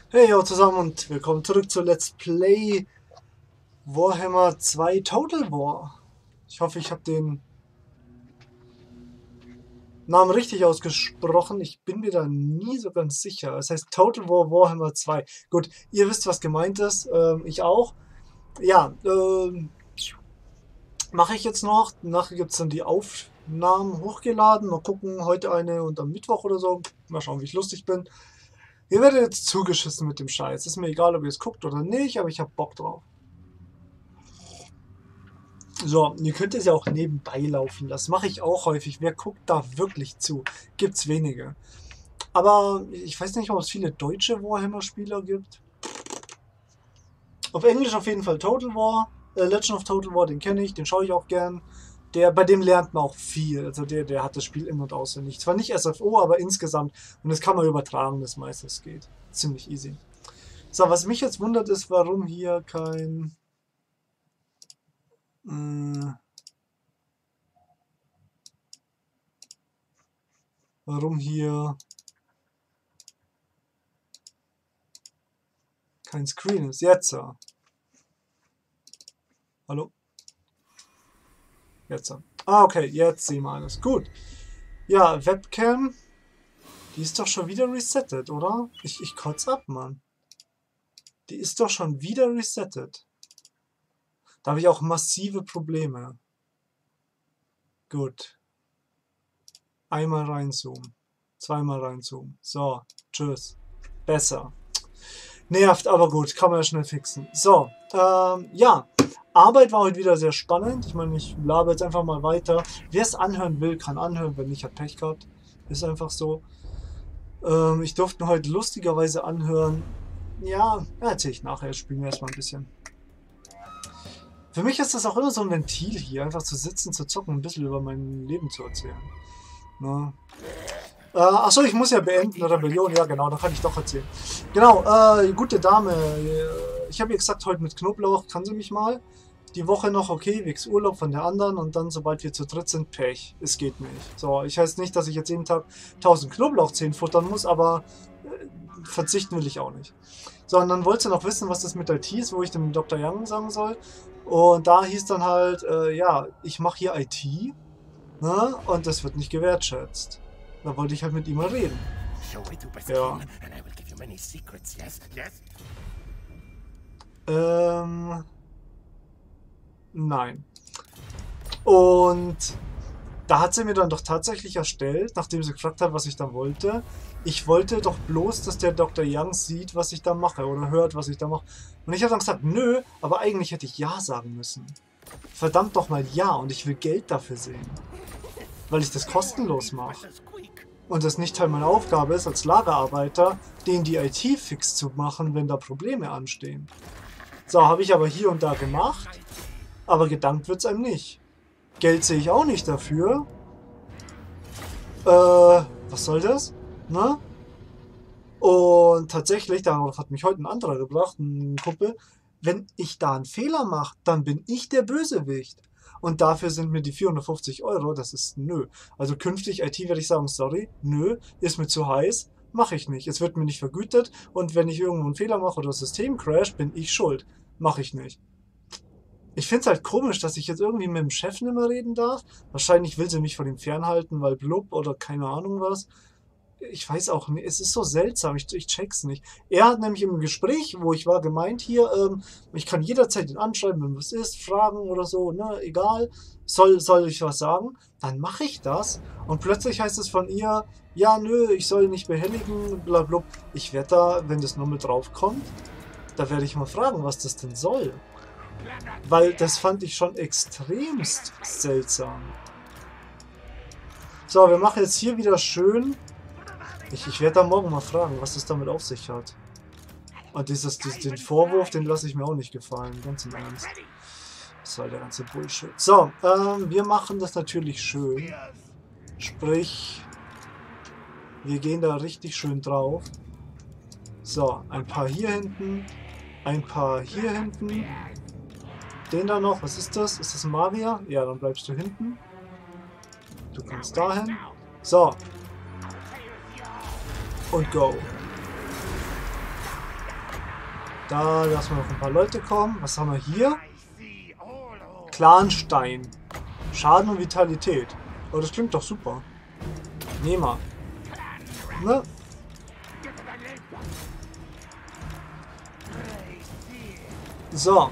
Hey yo zusammen und willkommen zurück zu Let's Play Warhammer 2 Total War. Ich hoffe, ich habe den Namen richtig ausgesprochen. Ich bin mir da nie so ganz sicher. Es heißt Total War Warhammer 2. Gut, ihr wisst, was gemeint ist. Ich auch. Ja, mache ich jetzt noch. Nachher gibt es dann die Aufnahmen hochgeladen. Mal gucken, heute eine und am Mittwoch oder so. Mal schauen, wie ich lustig bin. Ihr werdet jetzt zugeschissen mit dem Scheiß. Ist mir egal, ob ihr es guckt oder nicht, aber ich habe Bock drauf. So, ihr könnt es ja auch nebenbei laufen lassen. Mache ich auch häufig. Wer guckt da wirklich zu? Gibt's wenige. Aber ich weiß nicht, ob es viele deutsche Warhammer-Spieler gibt. Auf Englisch auf jeden Fall Total War. Legend of Total War, den kenne ich, den schaue ich auch gern. Bei dem lernt man auch viel. Also der hat das Spiel in- und auswendig. Zwar nicht SFO, aber insgesamt. Und das kann man übertragen, das meiste es geht. Ziemlich easy. So, was mich jetzt wundert ist, warum hier kein... warum hier kein Screen ist. Jetzt. Hallo? Jetzt. Ah, okay, jetzt sehen wir alles. Gut. Ja, Webcam. Die ist doch schon wieder resettet, oder? Ich kotze ab, Mann. Die ist doch schon wieder resettet. Da habe ich auch massive Probleme. Gut. Einmal reinzoomen. Zweimal reinzoomen. So, tschüss. Besser. Nervt, aber gut, kann man ja schnell fixen. So, ja. Arbeit war heute wieder sehr spannend. Ich meine, ich laber jetzt einfach mal weiter. Wer es anhören will, kann anhören. Wenn nicht, hat Pech gehabt. Ist einfach so. Ich durfte mir heute lustigerweise anhören. Ja, erzähle ich nachher. Spielen wir erstmal ein bisschen. Für mich ist das auch immer so ein Ventil hier. Einfach zu sitzen, zu zocken, ein bisschen über mein Leben zu erzählen. Ne? Achso, ich muss ja beenden, Rebellion, ja genau, da kann ich doch erzählen. Genau, gute Dame, ich habe ihr gesagt, heute mit Knoblauch, kann sie mich mal? Die Woche noch okay, wegen Urlaub von der anderen und dann, sobald wir zu dritt sind, Pech. Es geht nicht. So, ich heißt nicht, dass ich jetzt jeden Tag 1000 Knoblauchzehen futtern muss, aber verzichten will ich auch nicht. So, und dann wollte sie noch wissen, was das mit IT ist, wo ich dem Dr. Young sagen soll. Und da hieß dann halt, ja, ich mache hier IT, ne? Und das wird nicht gewertschätzt. Da wollte ich halt mit ihm mal reden. Ja. Nein. Und da hat sie mir dann doch tatsächlich erstellt, nachdem sie gefragt hat, was ich da wollte. Ich wollte doch bloß, dass der Dr. Young sieht, was ich da mache oder hört, was ich da mache. Und ich habe dann gesagt, nö, aber eigentlich hätte ich Ja sagen müssen. Verdammt doch mal Ja und ich will Geld dafür sehen. Weil ich das kostenlos mache. Und das nicht Teil meiner Aufgabe ist, als Lagerarbeiter, denen die IT fix zu machen, wenn da Probleme anstehen. So, habe ich aber hier und da gemacht, aber gedankt wird es einem nicht. Geld sehe ich auch nicht dafür. Was soll das? Ne? Und tatsächlich, darauf hat mich heute ein anderer gebracht, ein Kumpel, wenn ich da einen Fehler mache, dann bin ich der Bösewicht. Und dafür sind mir die 450 Euro, das ist nö. Also künftig IT werde ich sagen, sorry, nö, ist mir zu heiß, mache ich nicht. Es wird mir nicht vergütet und wenn ich irgendwo einen Fehler mache oder das System crasht, bin ich schuld. Mache ich nicht. Ich finde es halt komisch, dass ich jetzt irgendwie mit dem Chef nicht mehr reden darf. Wahrscheinlich will sie mich von ihm fernhalten, weil blub oder keine Ahnung was. Ich weiß auch nicht, es ist so seltsam, ich check's nicht. Er hat nämlich im Gespräch, wo ich war, gemeint hier, ich kann jederzeit ihn anschreiben, wenn was ist, fragen oder so, ne, egal, soll ich was sagen, dann mache ich das und plötzlich heißt es von ihr, ja, nö, ich soll nicht behelligen, blablabla. Ich werde da, wenn das nur mit drauf kommt, da werde ich mal fragen, was das denn soll. Weil das fand ich schon extremst seltsam. So, wir machen jetzt hier wieder schön. Ich werde da morgen mal fragen, was das damit auf sich hat. Und den Vorwurf, den lasse ich mir auch nicht gefallen, ganz im Ernst. Das war der ganze Bullshit. So, wir machen das natürlich schön. Sprich, wir gehen da richtig schön drauf. So, ein paar hier hinten. Ein paar hier hinten. Den da noch, was ist das? Ist das ein Magier? Ja, dann bleibst du hinten. Du kannst dahin. So. Und go. Da lassen wir noch ein paar Leute kommen. Was haben wir hier? Clanstein. Schaden und Vitalität. Oh, das klingt doch super. Nehmen wir. Ne? So.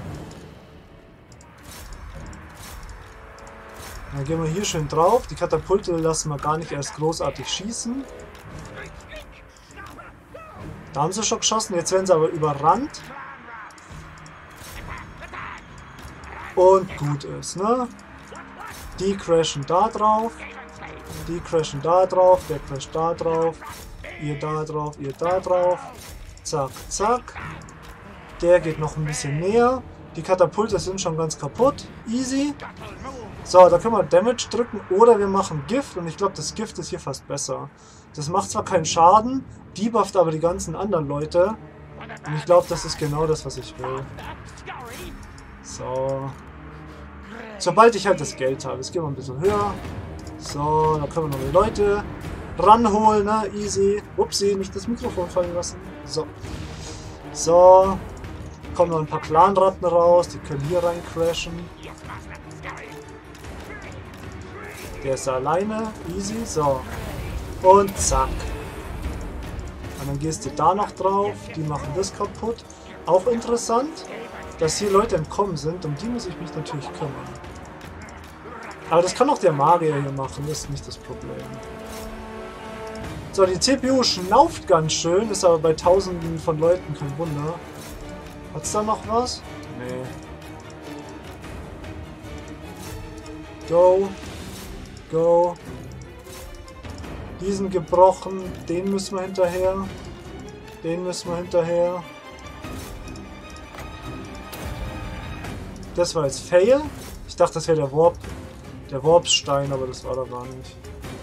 Dann gehen wir hier schön drauf. Die Katapulte lassen wir gar nicht erst großartig schießen. Da haben sie schon geschossen. Jetzt werden sie aber überrannt. Und gut ist, ne? Die crashen da drauf. Die crashen da drauf. Der crasht da drauf. Ihr da drauf. Ihr da drauf. Zack, zack. Der geht noch ein bisschen näher. Die Katapulte sind schon ganz kaputt. Easy. So, da können wir Damage drücken oder wir machen Gift. Und ich glaube, das Gift ist hier fast besser. Das macht zwar keinen Schaden, debufft aber die ganzen anderen Leute. Und ich glaube, das ist genau das, was ich will. So. Sobald ich halt das Geld habe. Jetzt gehen wir ein bisschen höher. So, da können wir noch die Leute ranholen, ne? Easy. Upsi, nicht das Mikrofon fallen lassen. So. So. Kommen noch ein paar Clanratten raus. Die können hier rein crashen. Der ist alleine. Easy. So. Und zack. Und dann gehst du da noch drauf. Die machen das kaputt. Auch interessant, dass hier Leute entkommen sind. Um die muss ich mich natürlich kümmern. Aber das kann auch der Magier hier machen. Das ist nicht das Problem. So, die CPU schnauft ganz schön. Ist aber bei Tausenden von Leuten kein Wunder. Hat's da noch was? Nee. Go. Go. Diesen gebrochen. Den müssen wir hinterher. Den müssen wir hinterher. Das war jetzt Fail. Ich dachte, das wäre der Warp. Der Warpstein, aber das war da gar nicht.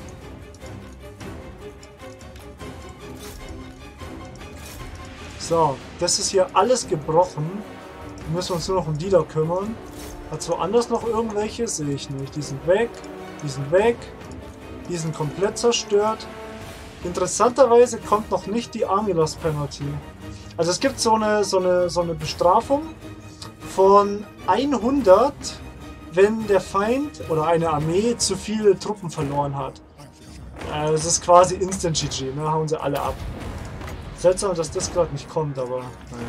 So, das ist hier alles gebrochen. Wir müssen uns nur noch um die da kümmern. Hat es woanders noch irgendwelche? Sehe ich nicht. Die sind weg. Die sind weg. Die sind komplett zerstört. Interessanterweise kommt noch nicht die Army Loss Penalty. Also es gibt so eine Bestrafung von 100, wenn der Feind oder eine Armee zu viele Truppen verloren hat. Das ist quasi Instant GG, ne? Hauen sie alle ab. Seltsam, dass das gerade nicht kommt, aber naja.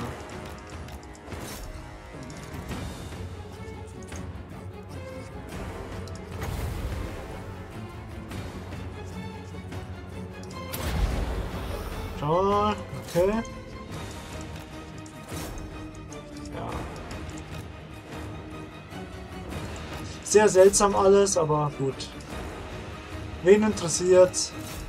Schau mal, okay. Ja. Sehr seltsam alles, aber gut. Wen interessiert's?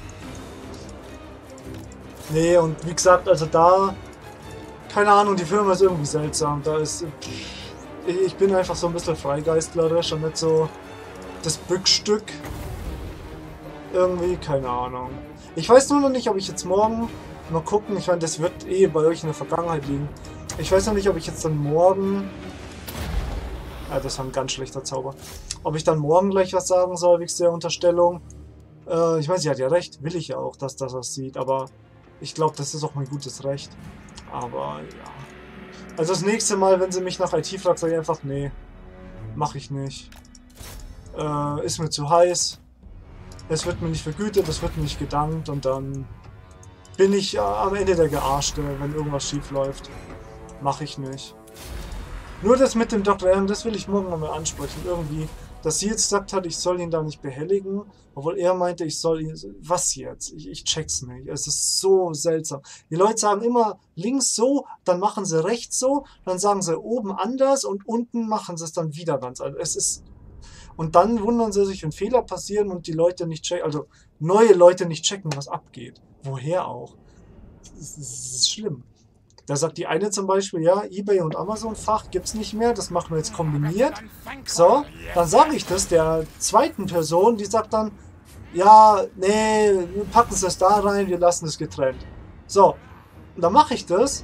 Nee, und wie gesagt, also da, keine Ahnung, die Firma ist irgendwie seltsam. Da ist, ich bin einfach so ein bisschen freigeistlerisch und nicht so das Bückstück. Irgendwie, keine Ahnung. Ich weiß nur noch nicht, ob ich jetzt morgen, mal gucken, ich meine, das wird eh bei euch in der Vergangenheit liegen. Ich weiß noch nicht, ob ich jetzt dann morgen, ja, das war ein ganz schlechter Zauber, ob ich dann morgen gleich was sagen soll, wegen der Unterstellung. Ich meine, sie hat ja recht, will ich ja auch, dass das was sieht, aber ich glaube, das ist auch mein gutes Recht. Aber ja. Also das nächste Mal, wenn sie mich nach IT fragt, sage ich einfach, nee, mache ich nicht. Ist mir zu heiß. Es wird mir nicht vergütet, es wird mir nicht gedankt und dann bin ich am Ende der Gearschte, wenn irgendwas schief läuft. Mache ich nicht. Nur das mit dem Dr. M, das will ich morgen nochmal ansprechen. Irgendwie, dass sie jetzt gesagt hat, ich soll ihn da nicht behelligen, obwohl er meinte, ich soll ihn... Was jetzt? Ich check's nicht. Es ist so seltsam. Die Leute sagen immer links so, dann machen sie rechts so, dann sagen sie oben anders und unten machen sie es dann wieder ganz anders. Es ist... Und dann wundern sie sich, wenn Fehler passieren und die Leute nicht checken, also neue Leute nicht checken, was abgeht. Woher auch? Das ist schlimm. Da sagt die eine zum Beispiel, ja, eBay und Amazon-Fach gibt's nicht mehr, das machen wir jetzt kombiniert. So, dann sage ich das der zweiten Person, die sagt dann, ja, nee, wir packen es das da rein, wir lassen es getrennt. So, und dann mache ich das.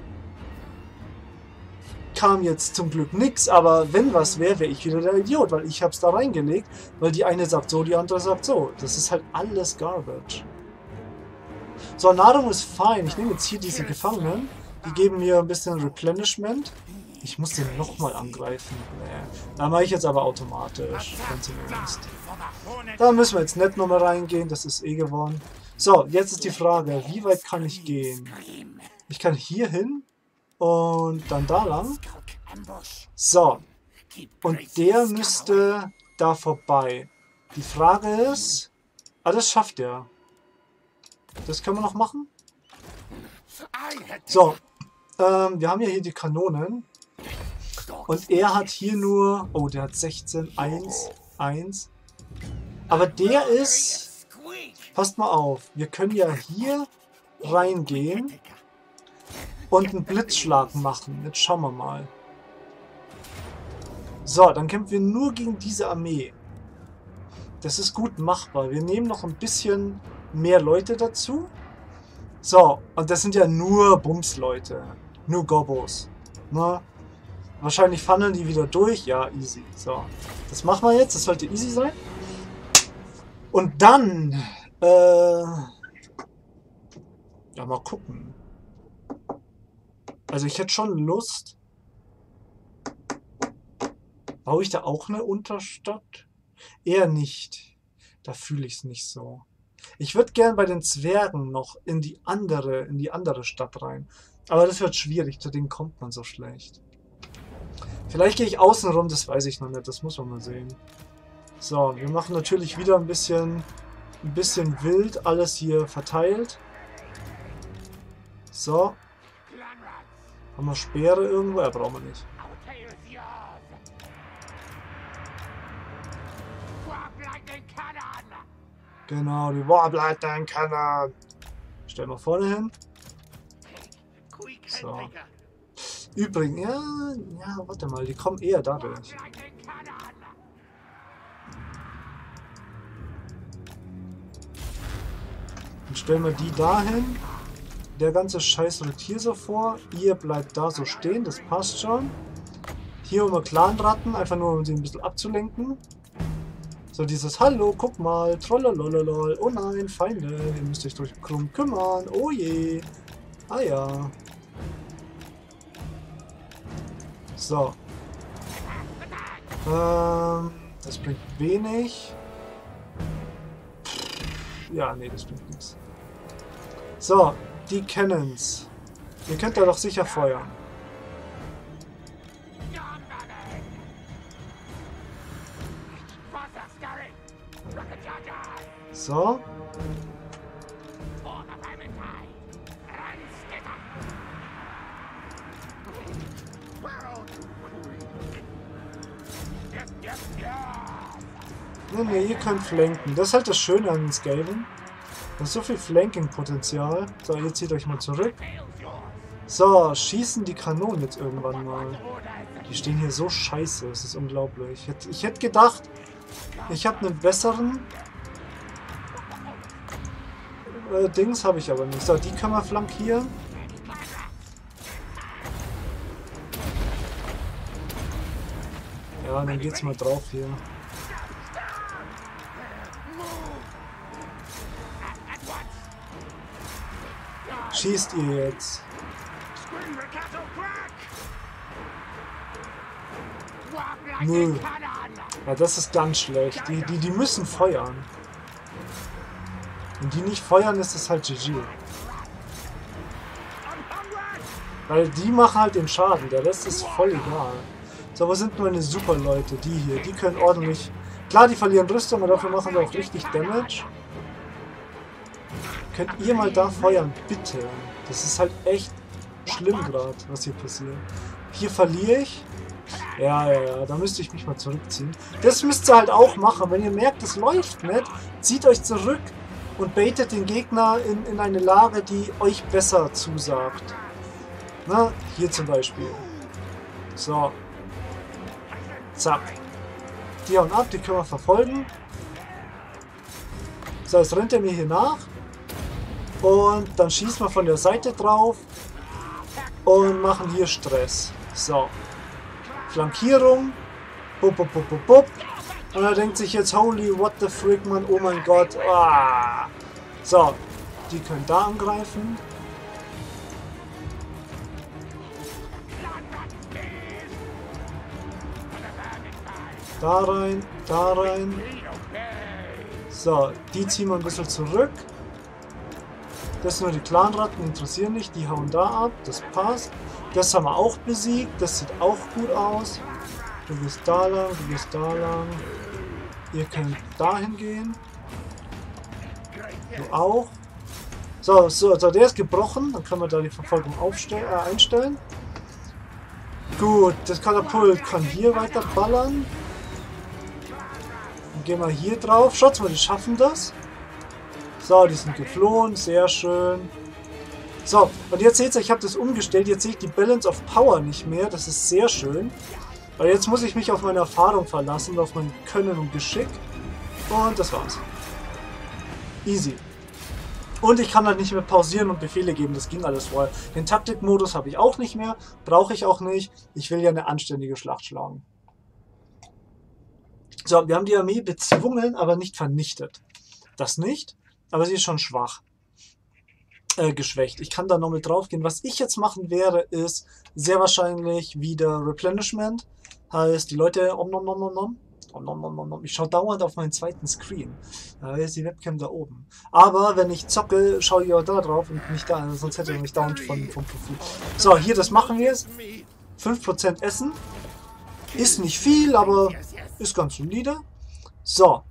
Kam jetzt zum Glück nichts, aber wenn was wäre, wäre ich wieder der Idiot, weil ich habe es da reingelegt, weil die eine sagt so, die andere sagt so. Das ist halt alles Garbage. So, Nahrung ist fein. Ich nehme jetzt hier diese Gefangenen. Die geben mir ein bisschen Replenishment. Ich muss den nochmal angreifen. Nee. Da mache ich jetzt aber automatisch. Ganz im Ernst. Da müssen wir jetzt nicht nochmal reingehen. Das ist eh gewonnen. So, jetzt ist die Frage, wie weit kann ich gehen? Ich kann hier hin und dann da lang. So. Und der müsste da vorbei. Die Frage ist... Ah, das schafft er. Das können wir noch machen. So. Wir haben ja hier die Kanonen. Und er hat hier nur... Oh, der hat 16. 1. 1. Aber der ist... Passt mal auf. Wir können ja hier reingehen und einen Blitzschlag machen. Jetzt schauen wir mal. So, dann kämpfen wir nur gegen diese Armee. Das ist gut machbar. Wir nehmen noch ein bisschen mehr Leute dazu. So, und das sind ja nur Bums-Leute. Nur Gobbos. Na? Wahrscheinlich funneln die wieder durch. Ja, easy. So, das machen wir jetzt. Das sollte easy sein. Und dann... ja, mal gucken. Also ich hätte schon Lust... Baue ich da auch eine Unterstadt? Eher nicht. Da fühle ich es nicht so. Ich würde gern bei den Zwergen noch in die andere Stadt rein. Aber das wird schwierig, zu denen kommt man so schlecht. Vielleicht gehe ich außen rum, das weiß ich noch nicht, das muss man mal sehen. So, wir machen natürlich wieder ein bisschen wild, alles hier verteilt. So. Haben wir Speere irgendwo? Ja, brauchen wir nicht. Genau, die Warbleiten können. Stellen wir vorne hin. So. Übrigens, ja, warte mal, die kommen eher dadurch. Dann stellen wir die dahin. Der ganze Scheiß rückt hier so vor. Ihr bleibt da so stehen, das passt schon. Hier haben wir Clanratten, einfach nur um sie ein bisschen abzulenken. So dieses Hallo, guck mal, trollolololol, oh nein, Feinde, ihr müsst euch drum kümmern, oh je. Ah ja. So. Das bringt wenig. Ja, nee, das bringt nichts. So, die Cannons. Ihr könnt da doch sicher feuern. So. Nee, ihr könnt flanken. Das ist halt das Schöne an den Skaven. Da ist so viel Flanking-Potenzial. So, ihr zieht euch mal zurück. So, schießen die Kanonen jetzt irgendwann mal. Die stehen hier so scheiße. Das ist unglaublich. Ich hätte gedacht, ich habe einen besseren... Dings habe ich aber nicht. So, die können wir flankieren. Ja, dann geht's mal drauf hier. Schießt ihr jetzt? Nö. Ja, das ist ganz schlecht. Die müssen feuern. Wenn die nicht feuern, ist es halt GG. Weil die machen halt den Schaden, der Rest ist voll egal. So, wo sind meine super Leute? Die hier, die können ordentlich... Klar, die verlieren Rüstung, aber dafür machen wir auch richtig Damage. Könnt ihr mal da feuern, bitte? Das ist halt echt schlimm gerade, was hier passiert. Hier verliere ich. Ja, da müsste ich mich mal zurückziehen. Das müsst ihr halt auch machen. Wenn ihr merkt, es läuft nicht, zieht euch zurück und baitet den Gegner in eine Lage, die euch besser zusagt. Na, hier zum Beispiel. So. Zack. Die hauen ab, die können wir verfolgen. So, jetzt rennt er mir hier nach. Und dann schießen wir von der Seite drauf. Und machen hier Stress. So. Flankierung. Bup, bup, bup, bup, bup. Und er denkt sich jetzt, holy, what the frick, man, oh mein Gott. Ah. So, die können da angreifen. Da rein, da rein. So, die ziehen wir ein bisschen zurück. Das sind nur die Clanratten, interessieren nicht, die hauen da ab, das passt. Das haben wir auch besiegt, das sieht auch gut aus. Du gehst da lang, du gehst da lang. Ihr könnt dahin gehen. Du auch. So, der ist gebrochen, dann können wir da die Verfolgung einstellen. Gut, das Katapult kann hier weiter ballern. Dann gehen wir hier drauf. Schaut mal, die schaffen das. So, die sind geflohen, sehr schön. So, und jetzt seht ihr, ich habe das umgestellt. Jetzt sehe ich die Balance of Power nicht mehr. Das ist sehr schön. Weil jetzt muss ich mich auf meine Erfahrung verlassen, auf mein Können und Geschick. Und das war's. Easy. Und ich kann halt nicht mehr pausieren und Befehle geben. Das ging alles vorher. Den Taktikmodus habe ich auch nicht mehr. Brauche ich auch nicht. Ich will ja eine anständige Schlacht schlagen. So, wir haben die Armee bezwungen, aber nicht vernichtet. Das nicht. Aber sie ist schon schwach. Geschwächt. Ich kann da noch mit drauf gehen. Was ich jetzt machen werde, ist sehr wahrscheinlich wieder Replenishment. Heißt, die Leute ich schaue dauernd auf meinen zweiten Screen. Da ist die Webcam da oben. Aber wenn ich zocke, schaue ich auch da drauf und nicht da, sonst hätte ich mich dauernd vom Profil. So, hier, das machen wir jetzt. 5% Essen. Ist nicht viel, aber ist ganz solide. So.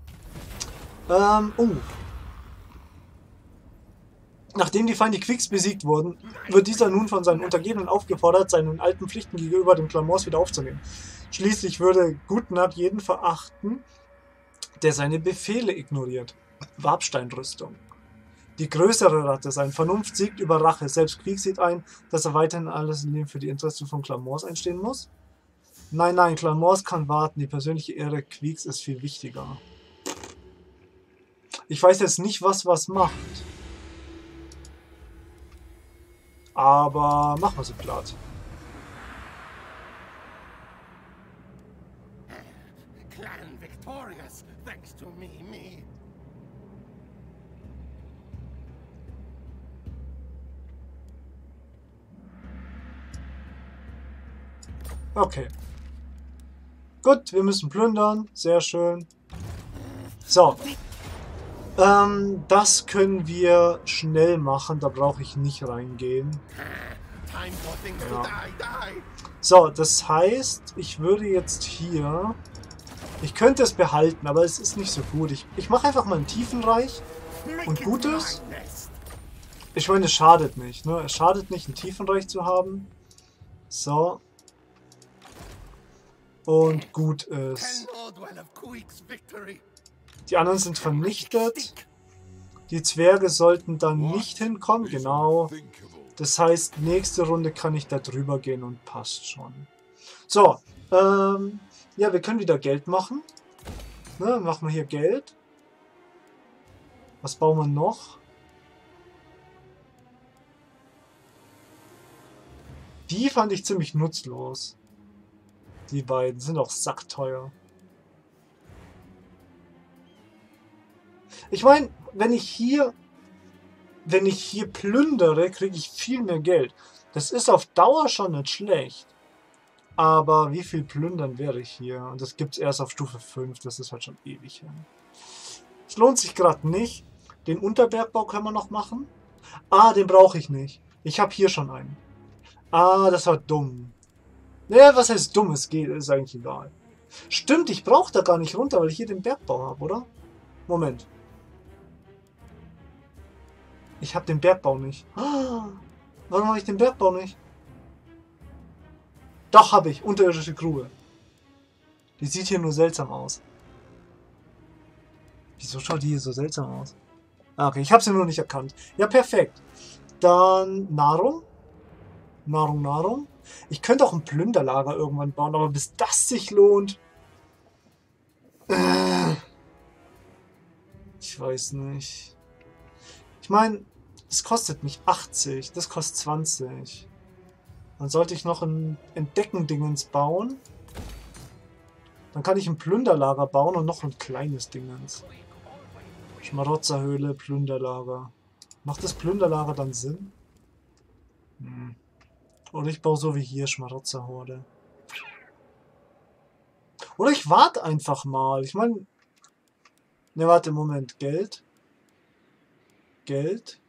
Nachdem die Feinde Quicks besiegt wurden, wird dieser nun von seinen Untergebenen aufgefordert, seinen alten Pflichten gegenüber den Clamours wieder aufzunehmen. Schließlich würde Gutnab jeden verachten, der seine Befehle ignoriert. Warpsteinrüstung. Die größere Ratte, sein Vernunft siegt über Rache. Selbst Quicks sieht ein, dass er weiterhin alles in dem für die Interessen von Clamours einstehen muss. Nein, nein, Clamours kann warten. Die persönliche Ehre Quicks ist viel wichtiger. Ich weiß jetzt nicht, was macht. Aber machen wir sie platt. Clan victorious, thanks to me. Okay. Gut, wir müssen plündern. Sehr schön. So. Das können wir schnell machen. Da brauche ich nicht reingehen. Ja. So, das heißt, ich würde jetzt hier... Ich könnte es behalten, aber es ist nicht so gut. Ich mache einfach mal ein Tiefenreich und Gutes. Ich meine, es schadet nicht. Ne? Es schadet nicht, ein Tiefenreich zu haben. So. Und gut ist. Die anderen sind vernichtet. Die Zwerge sollten dann nicht hinkommen. Genau. Das heißt, nächste Runde kann ich da drüber gehen und passt schon. So. Ja, wir können wieder Geld machen. Ne, machen wir hier Geld. Was bauen wir noch? Die fand ich ziemlich nutzlos. Die beiden sind auch sackteuer. Ich meine, wenn ich hier plündere, kriege ich viel mehr Geld. Das ist auf Dauer schon nicht schlecht. Aber wie viel plündern werde ich hier? Und das gibt es erst auf Stufe 5. Das ist halt schon ewig hin. Es lohnt sich gerade nicht. Den Unterbergbau können wir noch machen. Ah, den brauche ich nicht. Ich habe hier schon einen. Ah, das war dumm. Naja, was heißt dumm? Es geht, ist eigentlich egal. Stimmt, ich brauche da gar nicht runter, weil ich hier den Bergbau habe, oder? Moment. Ich habe den Bergbau nicht. Warum habe ich den Bergbau nicht? Doch, habe ich. Unterirdische Grube. Die sieht hier nur seltsam aus. Wieso schaut die hier so seltsam aus? Ah, okay, ich habe sie nur nicht erkannt. Ja, perfekt. Dann Nahrung. Nahrung. Ich könnte auch ein Plünderlager irgendwann bauen, aber bis das sich lohnt... Ich weiß nicht. Ich meine, es kostet mich 80, das kostet 20. Dann sollte ich noch ein Entdecken-Dingens bauen. Dann kann ich ein Plünderlager bauen und noch ein kleines Dingens. Schmarotzerhöhle, Plünderlager. Macht das Plünderlager dann Sinn? Hm. Oder ich baue so wie hier Schmarotzerhorde. Oder ich warte einfach mal. Ich meine... Ne, warte, Moment. Geld. Geld.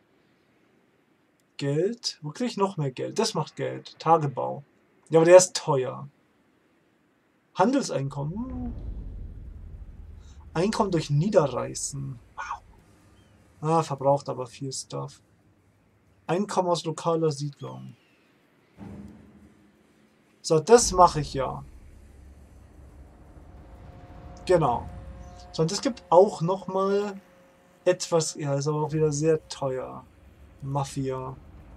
Geld. Wo kriege ich noch mehr Geld? Das macht Geld. Tagebau. Ja, aber der ist teuer. Handelseinkommen. Einkommen durch Niederreißen. Wow. Ah, verbraucht aber viel Stuff. Einkommen aus lokaler Siedlung. So, das mache ich ja. Genau. So, und es gibt auch nochmal etwas, ja, ist aber auch wieder sehr teuer. Mafia.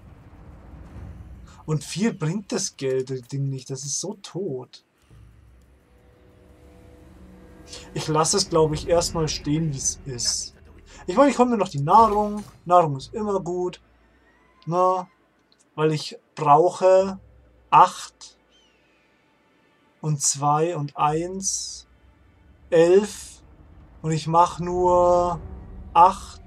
Und viel bringt das Geld, das Ding nicht. Das ist so tot. Ich lasse es, glaube ich, erstmal stehen, wie es ist. Ich meine, ich komme mir noch die Nahrung. Nahrung ist immer gut. Na, weil ich brauche 8 und 2 und 1, 11 und ich mache nur 8,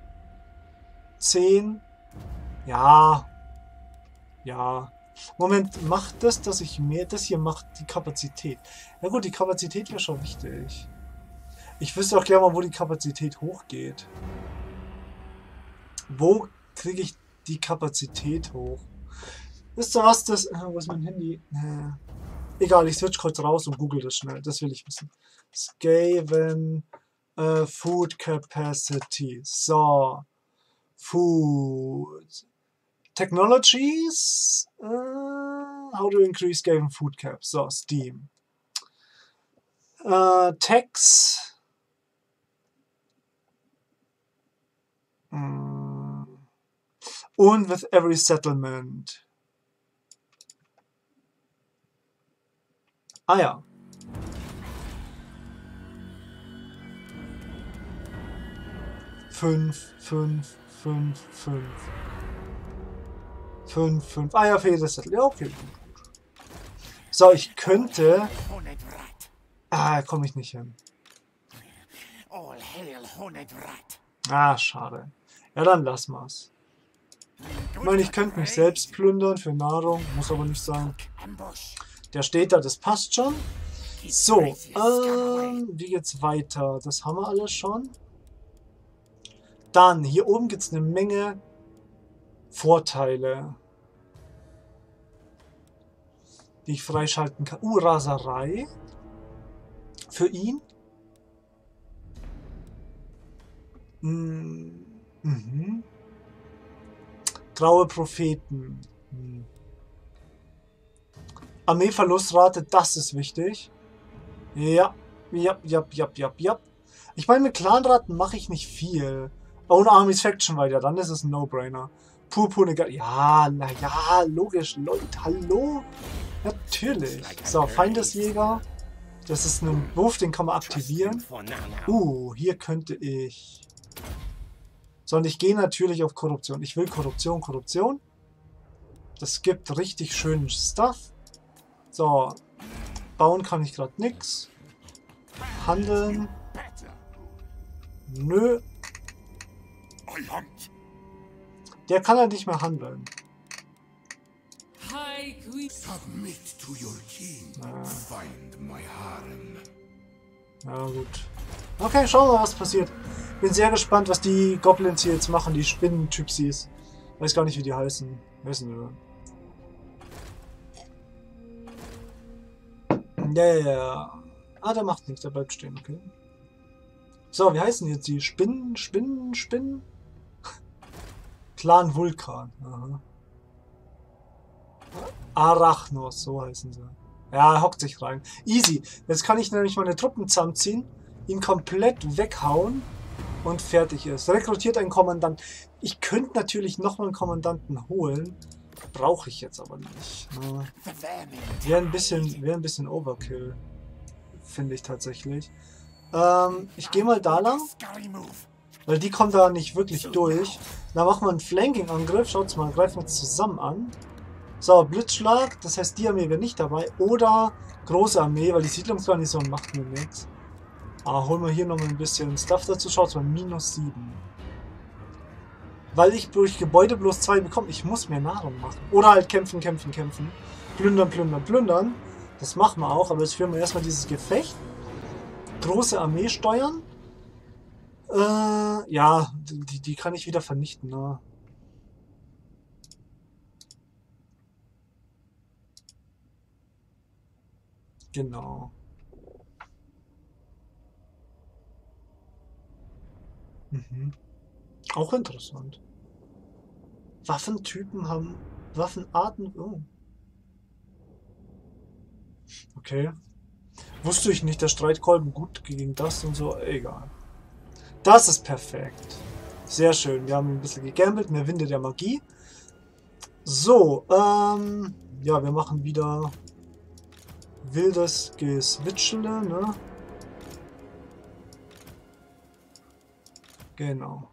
10. Ja. Ja. Moment, macht das, dass ich mehr... Das hier macht die Kapazität. Ja gut, die Kapazität wäre schon wichtig. Ich wüsste auch gerne mal, wo die Kapazität hochgeht. Wo kriege ich die Kapazität hoch? Wisst ihr was? Das... Wo ist mein Handy? Egal, ich switch kurz raus und google das schnell. Das will ich wissen. Skaven Food Capacity. So. Food... Technologies. How to increase Skaven Food Cap. So, Steam. Tax. Und with every settlement. Ah ja. Fünf. 5. Ah ja, für jedes Settle. Ja, okay. So, ich könnte... Ah, komme ich nicht hin. Ah, schade. Ja, dann lass mal's. Ich meine, ich könnte mich selbst plündern für Nahrung. Muss aber nicht sein. Der steht da, das passt schon. So, wie geht's weiter? Das haben wir alles schon. Dann, hier oben gibt es eine Menge Vorteile, die ich freischalten kann. Raserei. Für ihn. Graue Propheten. Armeeverlustrate, das ist wichtig. Ja. Ich meine, mit Clanraten mache ich nicht viel. Own Armies Faction weiter, dann ist es ein No-Brainer. Purpurne... Ja, naja, logisch, Leute, hallo? Natürlich. So, Feindesjäger. Das ist ein Wurf, den kann man aktivieren. Hier könnte ich... So, und ich gehe natürlich auf Korruption. Ich will Korruption. Das gibt richtig schönen Stuff. So, bauen kann ich gerade nichts. Handeln. Nö. Der kann halt nicht mehr handeln. Ja, gut. Okay, schauen wir mal, was passiert. Bin sehr gespannt, was die Goblins hier jetzt machen, die Spinnen-Typsies. Weiß gar nicht, wie die heißen. Wissen wir. Ja. Ah, der macht nichts, der bleibt stehen, okay. So, wie heißen jetzt die Spinnen? Clan Vulkan. Aha. Arachnos, so heißen sie. Ja, er hockt sich rein. Easy. Jetzt kann ich nämlich meine Truppen zusammenziehen, ihn komplett weghauen und fertig ist. Rekrutiert einen Kommandant. Ich könnte natürlich nochmal einen Kommandanten holen. Brauche ich jetzt aber nicht. Wäre ein bisschen Overkill. Finde ich tatsächlich. Ich gehe mal da lang. Weil die kommen da nicht wirklich durch. Dann machen wir einen Flanking-Angriff. Schaut's mal, greifen wir uns zusammen an. So, Blitzschlag, das heißt, die Armee wäre nicht dabei. Oder große Armee, weil die Siedlungsgarnison macht mir nichts. Holen wir hier nochmal ein bisschen Stuff dazu. Schaut's mal, -7. Weil ich durch Gebäude bloß 2 bekomme. Ich muss mehr Nahrung machen. Oder halt kämpfen. Plündern. Das machen wir auch, aber jetzt führen wir erstmal dieses Gefecht. Große Armee steuern. Ja, die kann ich wieder vernichten, ne? Genau. Mhm. Auch interessant. Waffentypen haben Waffenarten. Oh. Okay. Wusste ich nicht, der Streitkolben gut gegen das und so. Egal. Das ist perfekt. Sehr schön. Wir haben ein bisschen gegambelt. Mehr Winde der Magie. So, ja, wir machen wieder wildes Geswitschele, ne? Genau.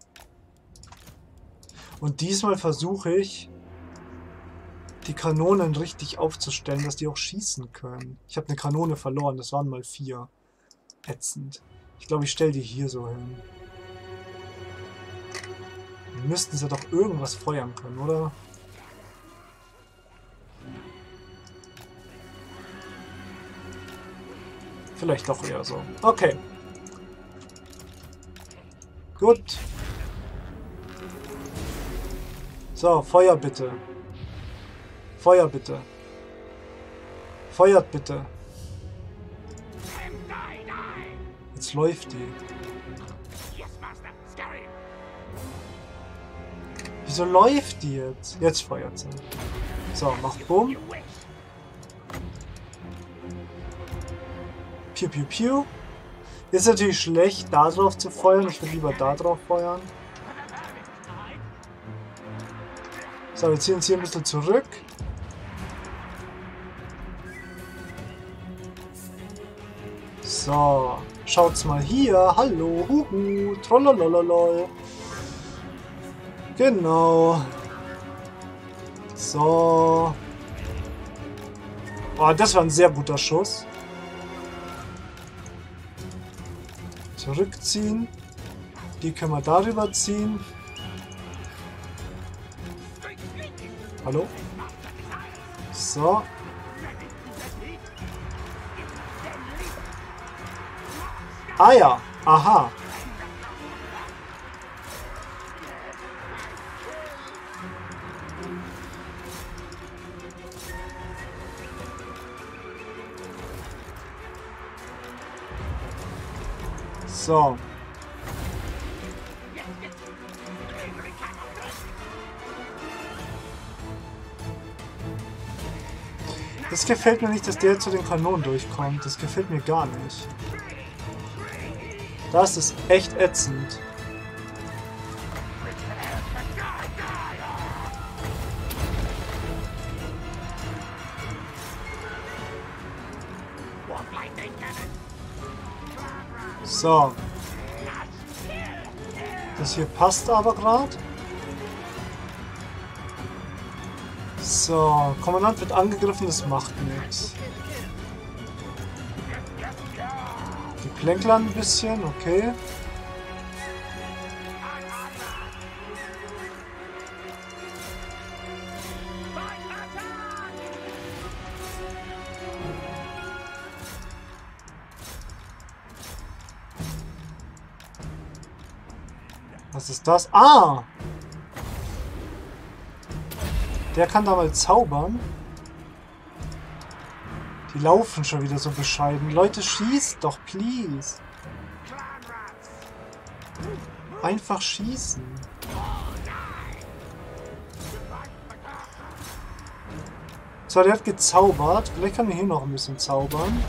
Und diesmal versuche ich, die Kanonen richtig aufzustellen, dass die auch schießen können. Ich habe eine Kanone verloren, das waren mal 4. Ätzend. Ich glaube, ich stelle die hier so hin. Dann müssten sie doch irgendwas feuern können, oder? Vielleicht doch eher so. Okay. Gut. So, Feuer bitte. Feuer bitte. Feuert bitte. Jetzt läuft die. Wieso läuft die jetzt? Jetzt feuert sie. So, macht Bumm. Piu, piu, piu. Ist natürlich schlecht, da drauf zu feuern. Ich würde lieber da drauf feuern. So, wir ziehen uns hier ein bisschen zurück. So, schaut's mal hier. Hallo, huhu, trollolololol. Genau. So. Oh, das war ein sehr guter Schuss. Zurückziehen. Die können wir darüber ziehen. Hallo? So. Ah ja. Aha. So. Das gefällt mir nicht, dass der zu den Kanonen durchkommt. Das gefällt mir gar nicht. Das ist echt ätzend. So. Das hier passt aber gerade. So, Kommandant wird angegriffen, das macht nichts. Die Plänklern ein bisschen, okay. Was ist das? Ah! Der kann da mal zaubern. Die laufen schon wieder so bescheiden. Leute, schießt doch, please. Einfach schießen. So, der hat gezaubert. Vielleicht kann er hier noch ein bisschen zaubern.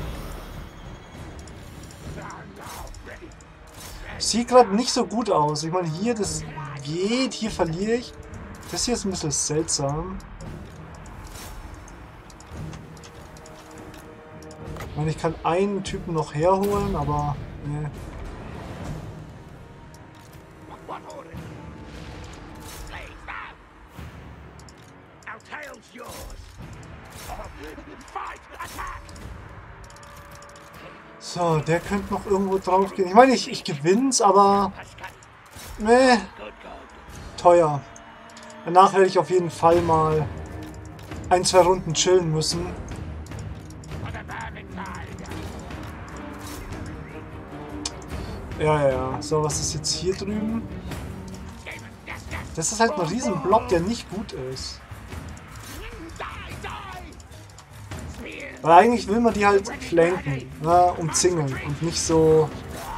Sieht gerade nicht so gut aus. Ich meine, hier, das geht. Hier verliere ich. Das hier ist ein bisschen seltsam. Ich meine, ich kann einen Typen noch herholen, aber... Ne. So, der könnte noch irgendwo drauf gehen. Ich meine, ich gewinn's, aber... Ne. Teuer. Danach werde ich auf jeden Fall mal 1, 2 Runden chillen müssen. Ja, ja, ja. So, was ist jetzt hier drüben? Das ist halt ein riesen Blob, der nicht gut ist. Weil eigentlich will man die halt flanken, ne, umzingeln und nicht so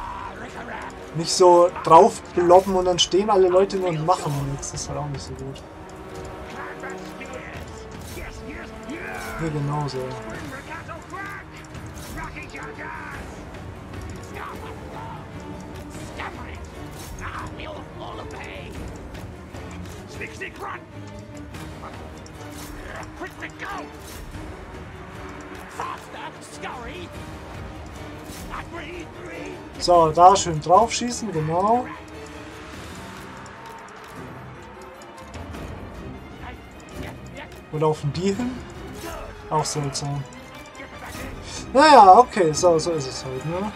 drauf bloppen und dann stehen alle Leute nur und machen nichts. Das ist halt auch nicht so gut. Hier genauso. So, da schön drauf schießen, genau. Wo laufen die hin? Auch seltsam. Naja, okay, so ist es halt, ne?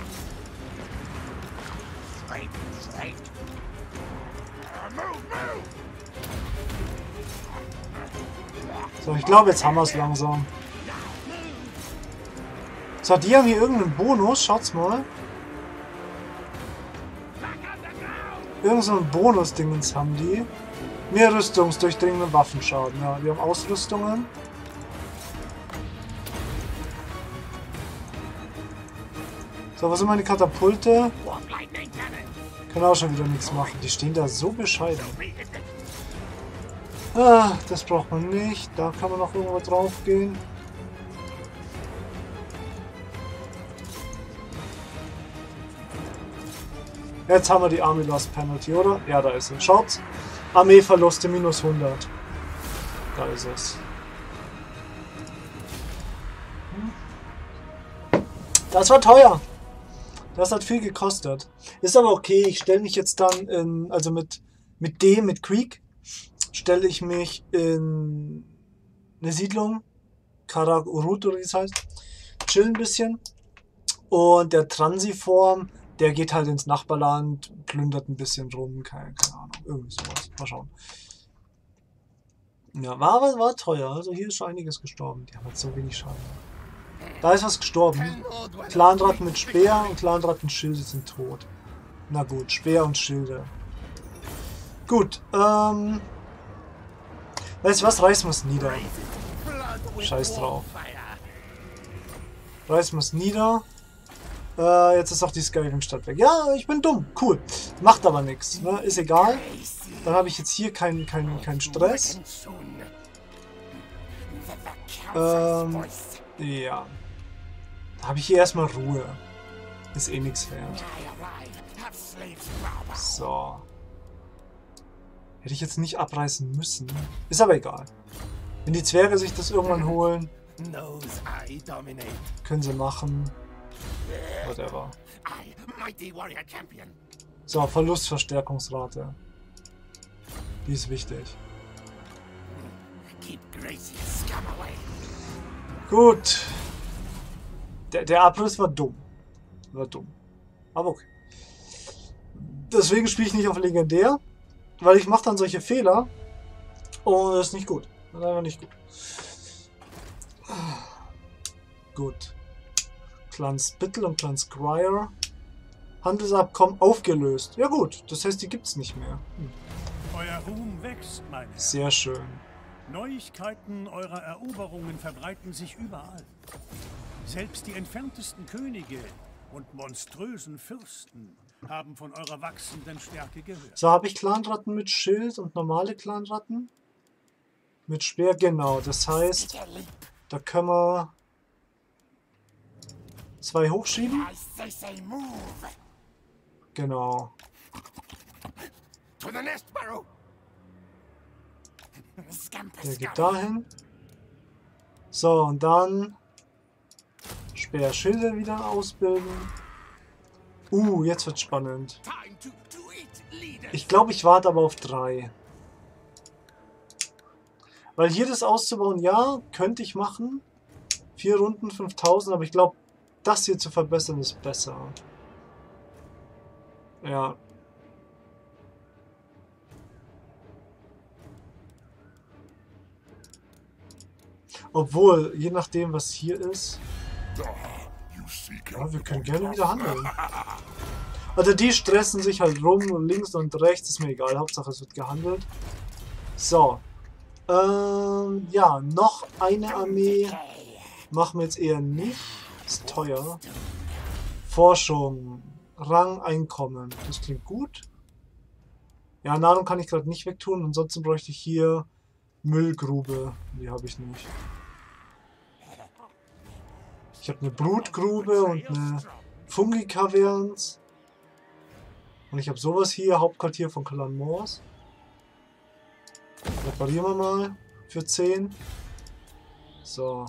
So, ich glaube, jetzt haben wir es langsam. So, die haben hier irgendeinen Bonus, schaut's mal. Irgend so ein Bonus-Dingens haben die. Mehr rüstungsdurchdringenden Waffenschaden. Ja, wir haben Ausrüstungen. So, was sind meine Katapulte? Kann auch schon wieder nichts machen. Die stehen da so bescheiden. Ah, das braucht man nicht. Da kann man noch irgendwo drauf gehen. Jetzt haben wir die Army Lost Penalty, oder? Ja, da ist es. Schaut. Armeeverluste minus 100. Da ist es. Das war teuer. Das hat viel gekostet. Ist aber okay. Ich stelle mich jetzt dann in, also mit Creek, stelle ich mich in eine Siedlung. Karak Urut oder wie es heißt. Chill ein bisschen. Und der Transiform, der geht halt ins Nachbarland, plündert ein bisschen rum, keine Ahnung, irgendwie sowas. Mal schauen. Ja, war teuer, also hier ist schon einiges gestorben. Die haben jetzt so wenig Schaden. Da ist was gestorben. Clanratten mit Speer und Clanratten Schilde sind tot. Na gut, Speer und Schilde. Gut, weißt du was, reißen wir es nieder. Scheiß drauf. Reißen wir es nieder. Jetzt ist auch die Skaven-Stadt weg. Ja, ich bin dumm. Cool. Macht aber nichts. Ne? Ist egal. Dann habe ich jetzt hier keinen Stress. Ja. Da habe ich hier erstmal Ruhe. Ist eh nichts wert. So. Hätte ich jetzt nicht abreißen müssen. Ist aber egal. Wenn die Zwerge sich das irgendwann holen, können sie machen. Whatever. So, Verlustverstärkungsrate. Die ist wichtig. Gut. Der Abriss war dumm. Aber okay. Deswegen spiele ich nicht auf Legendär. Weil ich mache dann solche Fehler. Und das ist nicht gut. Das ist einfach nicht gut. Gut. Clan Spittle und Clan Squire. Handelsabkommen aufgelöst. Ja gut, das heißt, die gibt's nicht mehr. Euer Ruhm wächst, mein Herr. Sehr schön. Neuigkeiten eurer Eroberungen verbreiten sich überall. Selbst die entferntesten Könige und monströsen Fürsten haben von eurer wachsenden Stärke gehört. So, habe ich Clanratten mit Schild und normale Clanratten? Mit Speer, genau. Das heißt, da können wir 2 hochschieben. Genau. Der geht dahin. So, und dann Speer, Schilde wieder ausbilden. Jetzt wird's spannend. Ich glaube, ich warte aber auf 3. Weil hier das auszubauen, ja, könnte ich machen. 4 Runden, 5000, aber ich glaube, das hier zu verbessern ist besser. Ja. Obwohl, je nachdem, was hier ist. Ja, wir können gerne wieder handeln. Also die stressen sich halt rum und links und rechts, ist mir egal, Hauptsache es wird gehandelt. So. Ja, noch eine Armee. Machen wir jetzt eher nicht. Ist teuer. Forschung. Rang-Einkommen. Das klingt gut. Ja, Nahrung kann ich gerade nicht wegtun. Ansonsten bräuchte ich hier Müllgrube. Die habe ich nicht. Ich habe eine Brutgrube und eine Fungi-Kaverns. Und ich habe sowas hier. Hauptquartier von Clan Morse. Reparieren wir mal. Für 10. So.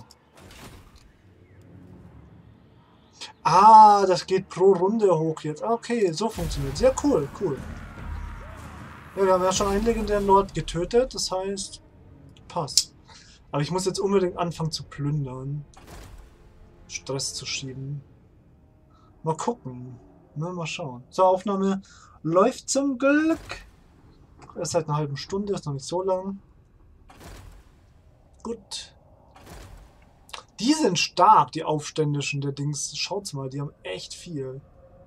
Ah, das geht pro Runde hoch jetzt. Okay, so funktioniert es. Ja, cool, cool. Ja, wir haben ja schon einen legendären Lord getötet, das heißt, passt. Aber ich muss jetzt unbedingt anfangen zu plündern. Stress zu schieben. Mal gucken. Ne, mal schauen. So, Aufnahme läuft zum Glück. Erst seit einer halben Stunde, ist noch nicht so lang. Gut. Die sind stark, die Aufständischen der Dings. Schaut's mal, die haben echt viel.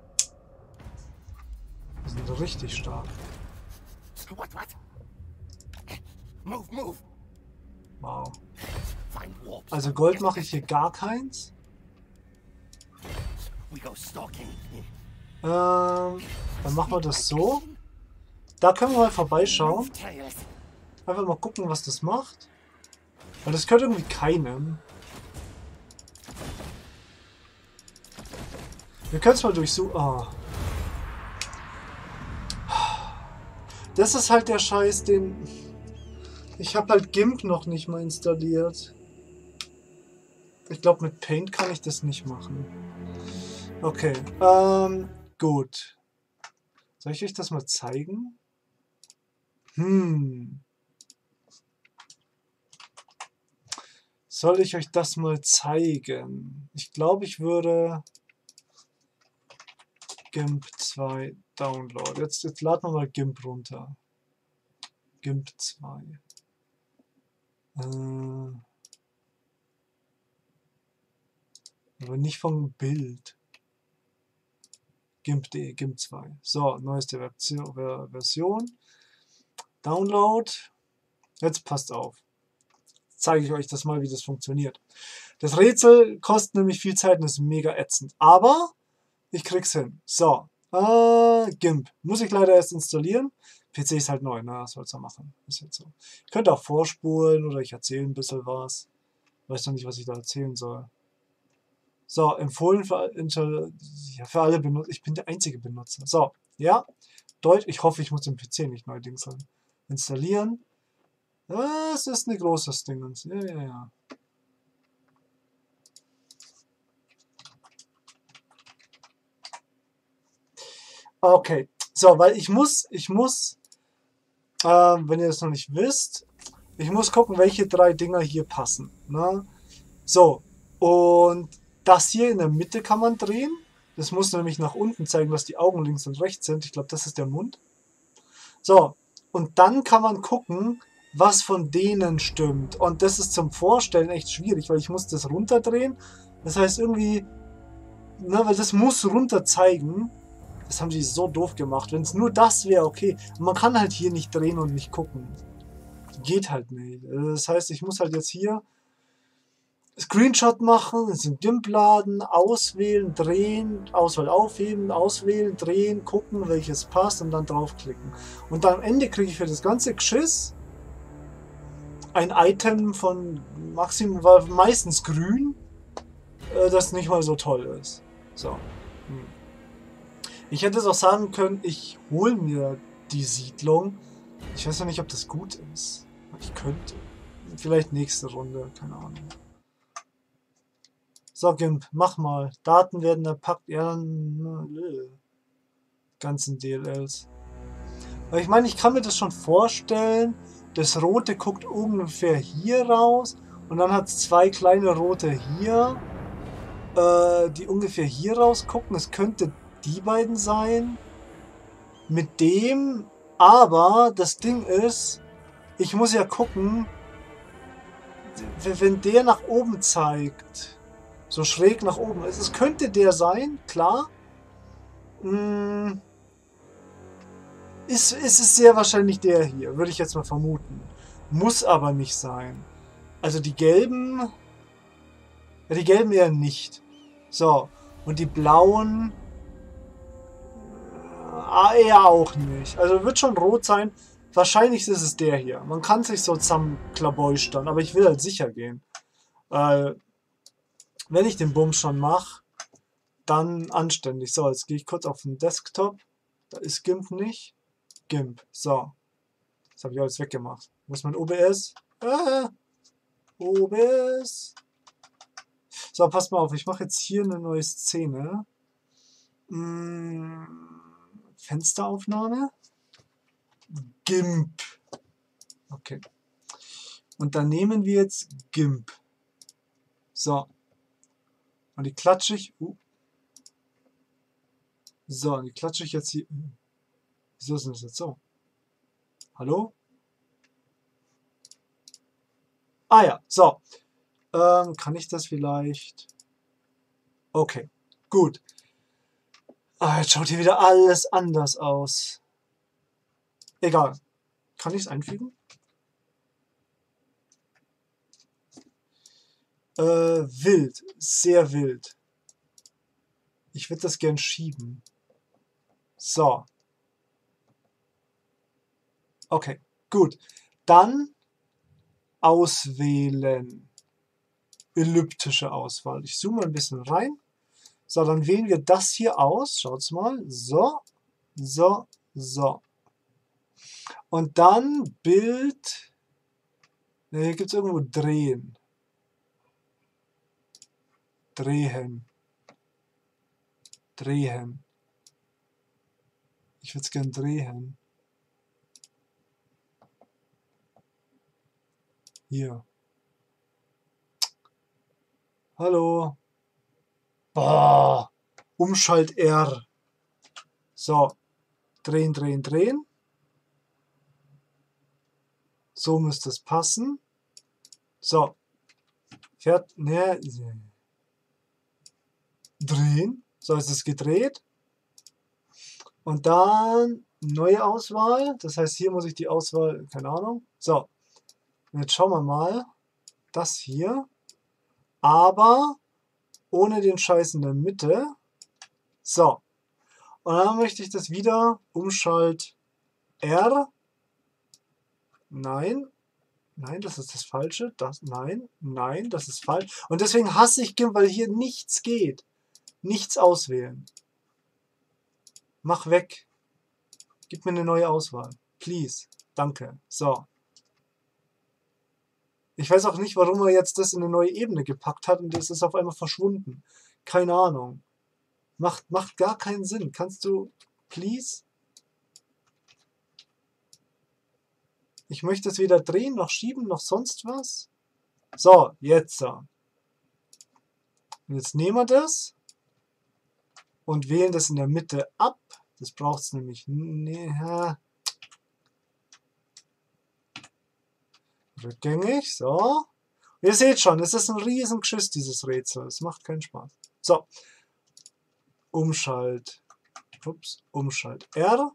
Die sind richtig stark. What? Move. Wow. Find warps. Also Gold mache ich hier gar keins. We go stalking. Dann machen wir das so. Da können wir mal vorbeischauen. Tails. Einfach mal gucken, was das macht. Weil das gehört irgendwie keinem. Wir können es mal durchsuchen. Oh. Das ist halt der Scheiß, den... Ich habe halt GIMP noch nicht mal installiert. Ich glaube, mit Paint kann ich das nicht machen. Okay, gut. Soll ich euch das mal zeigen? Soll ich euch das mal zeigen? Ich glaube, ich würde... GIMP 2 Download. Jetzt laden wir mal GIMP runter. GIMP 2. Aber nicht vom Bild. GIMP.de, GIMP 2. So, neueste Version. Download. Jetzt passt auf. Jetzt zeige ich euch das mal, wie das funktioniert. Das Rätsel kostet nämlich viel Zeit und ist mega ätzend. Aber ich krieg's hin. So. GIMP. Muss ich leider erst installieren. PC ist halt neu, ne? Was soll's da machen? Ist jetzt so. Ich könnte auch vorspulen oder ich erzähle ein bisschen was. Weiß noch nicht, was ich da erzählen soll. So, empfohlen für alle Benutzer. Ich bin der einzige Benutzer. So, ja. Deutsch. Ich hoffe, ich muss den PC nicht neu dingseln. Installieren. Das ist ein großes Ding. Ja. Okay, so, weil ich muss, wenn ihr das noch nicht wisst, ich muss gucken, welche 3 Dinger hier passen. Ne? So, und das hier in der Mitte kann man drehen. Das muss nämlich nach unten zeigen, dass die Augen links und rechts sind. Ich glaube, das ist der Mund. So, und dann kann man gucken, was von denen stimmt. Und das ist zum Vorstellen echt schwierig, weil ich muss das runterdrehen. Das heißt irgendwie, ne, weil das muss runter zeigen. Das haben sie so doof gemacht. Wenn es nur das wäre, okay. Man kann halt hier nicht drehen und nicht gucken. Geht halt nicht. Das heißt, ich muss halt jetzt hier Screenshot machen, es in GIMP laden, auswählen, drehen, Auswahl aufheben, auswählen, drehen, gucken, welches passt und dann draufklicken. Und dann am Ende kriege ich für das ganze Geschiss ein Item von maximal meistens grün, das nicht mal so toll ist. So. Ich hätte es auch sagen können, ich hole mir die Siedlung. Ich weiß noch nicht, ob das gut ist. Ich könnte. Vielleicht nächste Runde, keine Ahnung. So, GIMP, mach mal. Daten werden erpackt. Ja, ganzen DLLs. Aber ich meine, ich kann mir das schon vorstellen. Das Rote guckt ungefähr hier raus. Und dann hat es 2 kleine Rote hier. Die ungefähr hier raus gucken. Es könnte die beiden sein. Mit dem. Aber das Ding ist, ich muss ja gucken, wenn der nach oben zeigt, so schräg nach oben ist, es könnte der sein, klar. Ist es sehr wahrscheinlich der hier, würde ich jetzt mal vermuten. Muss aber nicht sein. Also die gelben... Ja, die gelben eher nicht. So, und die blauen... eher auch nicht. Also wird schon rot sein. Wahrscheinlich ist es der hier. Man kann sich so zusammenklabäustern, aber ich will halt sicher gehen. Wenn ich den Bums schon mache, dann anständig. So, jetzt gehe ich kurz auf den Desktop. Da ist GIMP nicht. GIMP. So. Das habe ich alles weggemacht. Wo ist mein OBS? OBS. So, passt mal auf. Ich mache jetzt hier eine neue Szene. Fensteraufnahme. GIMP. Okay. Und dann nehmen wir jetzt GIMP. So. Und die klatsche ich. So, und die klatsche ich jetzt hier. Wieso ist denn das jetzt so? Hallo? Ah ja, so. Kann ich das vielleicht? Okay, gut. Ah, jetzt schaut hier wieder alles anders aus. Egal. Kann ich es einfügen? Wild. Sehr wild. Ich würde das gern schieben. So. Okay, gut. Dann auswählen. Elliptische Auswahl. Ich zoome ein bisschen rein. So, dann wählen wir das hier aus. Schaut's mal. So, so, so. Und dann Bild. Ne, hier gibt es irgendwo drehen. Drehen. Drehen. Ich würde es gern drehen. Hier. Hallo. Boah. Umschalt R. So. Drehen, drehen, drehen. So müsste es passen. So. Fährt. Ne. Drehen. So ist es gedreht. Und dann neue Auswahl. Das heißt, hier muss ich die Auswahl, keine Ahnung. So. Und jetzt schauen wir mal. Das hier. Aber ohne den Scheiß in der Mitte. So. Und dann möchte ich das wieder Umschalt R. Nein. Nein, das ist das Falsche. Das, nein. Nein, das ist falsch. Und deswegen hasse ich GIMP, weil hier nichts geht. Nichts auswählen. Mach weg. Gib mir eine neue Auswahl. Please. Danke. So. Ich weiß auch nicht, warum er jetzt das in eine neue Ebene gepackt hat und das ist auf einmal verschwunden. Keine Ahnung. Macht gar keinen Sinn. Kannst du, please? Ich möchte es weder drehen, noch schieben, noch sonst was. So, jetzt. Und jetzt nehmen wir das und wählen das in der Mitte ab. Das braucht es nämlich. Nee, rückgängig, so. Und ihr seht schon, es ist ein riesen Geschiss, dieses Rätsel. Es macht keinen Spaß. So. Umschalt. Ups, Umschalt R.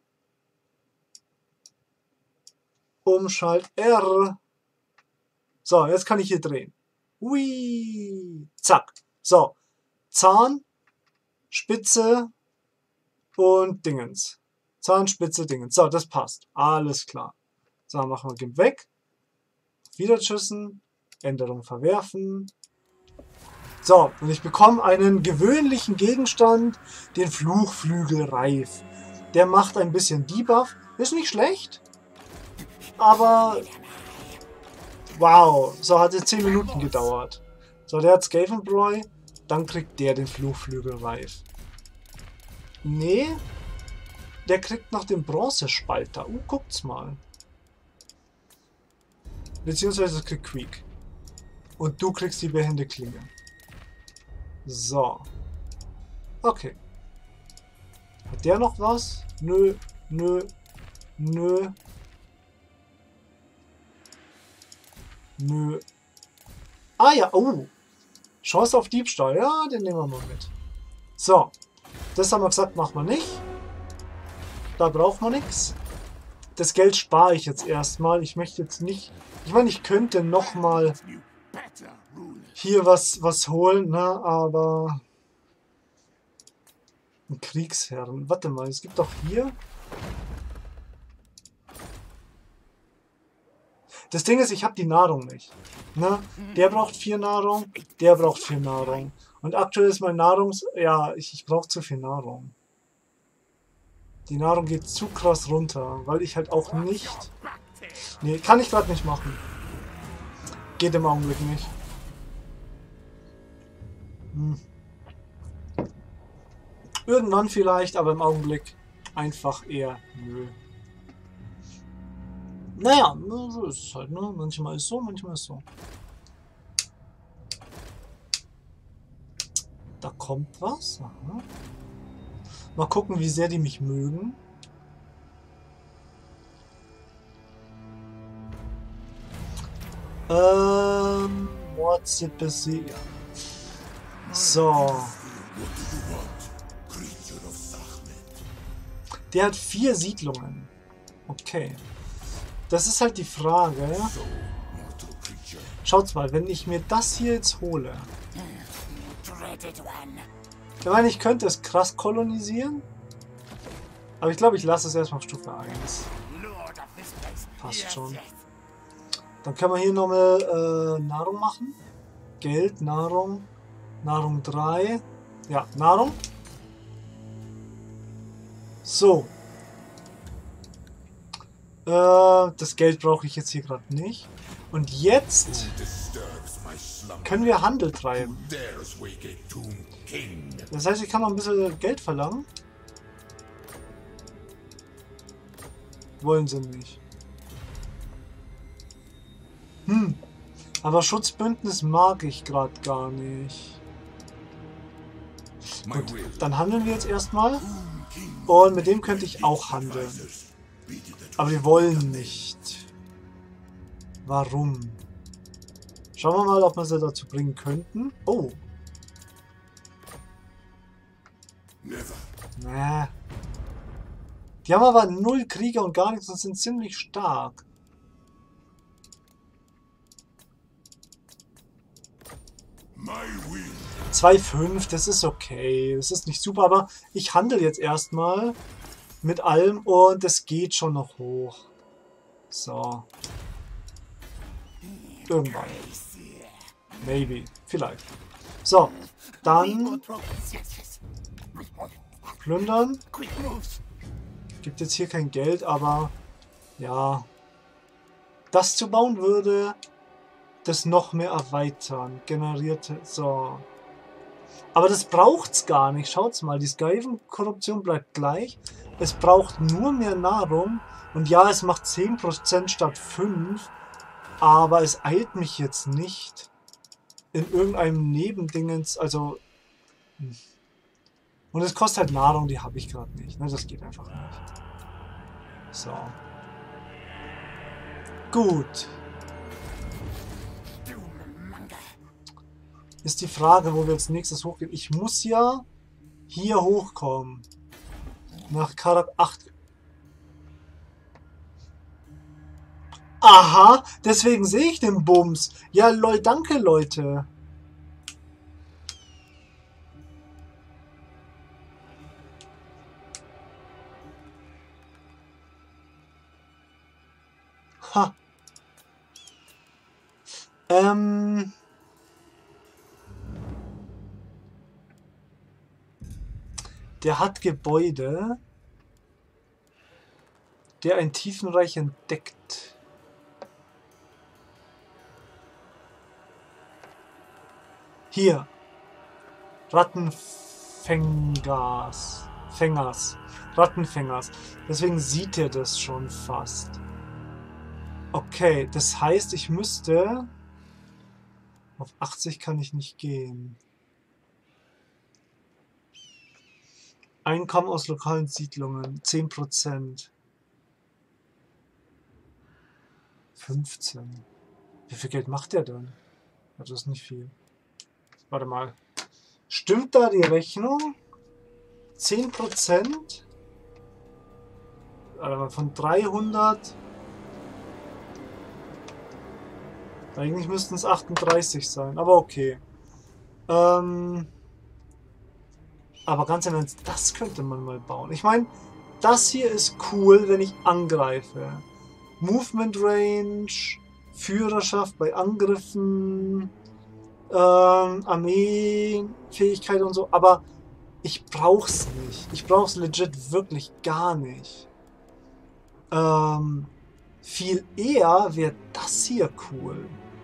Umschalt R. So, jetzt kann ich hier drehen. Hui. Zack. So. Zahn, Spitze und Dingens. Zahn, Spitze, Dingens. So, das passt. Alles klar. So, machen wir GIMP weg. Wieder tschüssen. Änderung verwerfen. So, und ich bekomme einen gewöhnlichen Gegenstand, den Fluchflügelreif. Der macht ein bisschen Debuff. Ist nicht schlecht. Aber wow, so hat es 10 Minuten gedauert. So, der hat Skavenbräu, dann kriegt der den Fluchflügelreif. Nee, der kriegt noch den Bronzespalter. Guckt's mal. Beziehungsweise das kriegt Creek. Und du kriegst die behende Klinge. So. Okay. Hat der noch was? Nö, nö, nö. Nö. Ah ja, oh. Chance auf Diebstahl. Ja, den nehmen wir mal mit. So. Das haben wir gesagt, machen wir nicht. Da braucht man nichts. Das Geld spare ich jetzt erstmal. Ich möchte jetzt nicht... Ich meine, ich könnte nochmal hier was holen, ne? Aber... Ein Kriegsherren. Warte mal, es gibt doch hier... Das Ding ist, ich habe die Nahrung nicht. Ne? Der braucht 4 Nahrung, der braucht 4 Nahrung. Und aktuell ist mein Nahrungs... Ja, ich brauche zu viel Nahrung. Die Nahrung geht zu krass runter, weil ich halt auch nicht... Nee, kann ich gerade nicht machen. Geht im Augenblick nicht. Irgendwann vielleicht, aber im Augenblick einfach eher nö. Naja, so ist es halt, ne? Manchmal ist so, manchmal ist so. Da kommt was. Aha. Mal gucken, wie sehr die mich mögen. Mordsippe besiegen. So. Der hat 4 Siedlungen. Okay. Das ist halt die Frage. Schaut's mal, wenn ich mir das hier jetzt hole. Ich meine, ich könnte es krass kolonisieren. Aber ich glaube, ich lasse es erstmal auf Stufe 1. Passt schon. Dann können wir hier nochmal Nahrung machen. Geld, Nahrung. Nahrung 3. Ja, Nahrung. So. Das Geld brauche ich jetzt hier gerade nicht. Und jetzt können wir Handel treiben. Das heißt, ich kann noch ein bisschen Geld verlangen. Wollen sie nicht. Aber Schutzbündnis mag ich gerade gar nicht. Gut, dann handeln wir jetzt erstmal. Und mit dem könnte ich auch handeln. Aber wir wollen nicht. Warum? Schauen wir mal, ob wir sie dazu bringen könnten. Oh. Nee. Die haben aber 0 Krieger und gar nichts und sind ziemlich stark. 2,5, das ist okay. Das ist nicht super, aber ich handle jetzt erstmal mit allem und es geht schon noch hoch. So. Irgendwann. Maybe. Vielleicht. So. Dann plündern. Gibt jetzt hier kein Geld, aber ja. Das zu bauen würde das noch mehr erweitern. Generierte. So. Aber das braucht's gar nicht. Schaut's mal, die Skyrim-Korruption bleibt gleich. Es braucht nur mehr Nahrung. Und ja, es macht 10% statt 5%. Aber es eilt mich jetzt nicht in irgendeinem Nebendingens. Also. Und es kostet halt Nahrung, die habe ich gerade nicht. Das geht einfach nicht. So. Gut. Ist die Frage, wo wir als nächstes hochgehen. Ich muss ja hier hochkommen. Nach Karak 8. Aha, deswegen sehe ich den Bums. Ja, lol, danke, Leute. Ha. Der hat Gebäude, der ein Tiefenreich entdeckt. Hier. Rattenfängers. Rattenfängers. Deswegen sieht er das schon fast. Okay, das heißt, ich müsste... Auf 80 kann ich nicht gehen. Einkommen aus lokalen Siedlungen. 10%. 15. Wie viel Geld macht der denn? Ja, das ist nicht viel. Warte mal. Stimmt da die Rechnung? 10%. Aber von 300. Eigentlich müssten es 38 sein, aber okay. Aber ganz im Ernst, das könnte man mal bauen. Ich meine, das hier ist cool, wenn ich angreife. Movement Range, Führerschaft bei Angriffen, Armeefähigkeit und so, aber ich brauch's nicht. Ich brauch's legit wirklich gar nicht. Viel eher wäre das hier cool.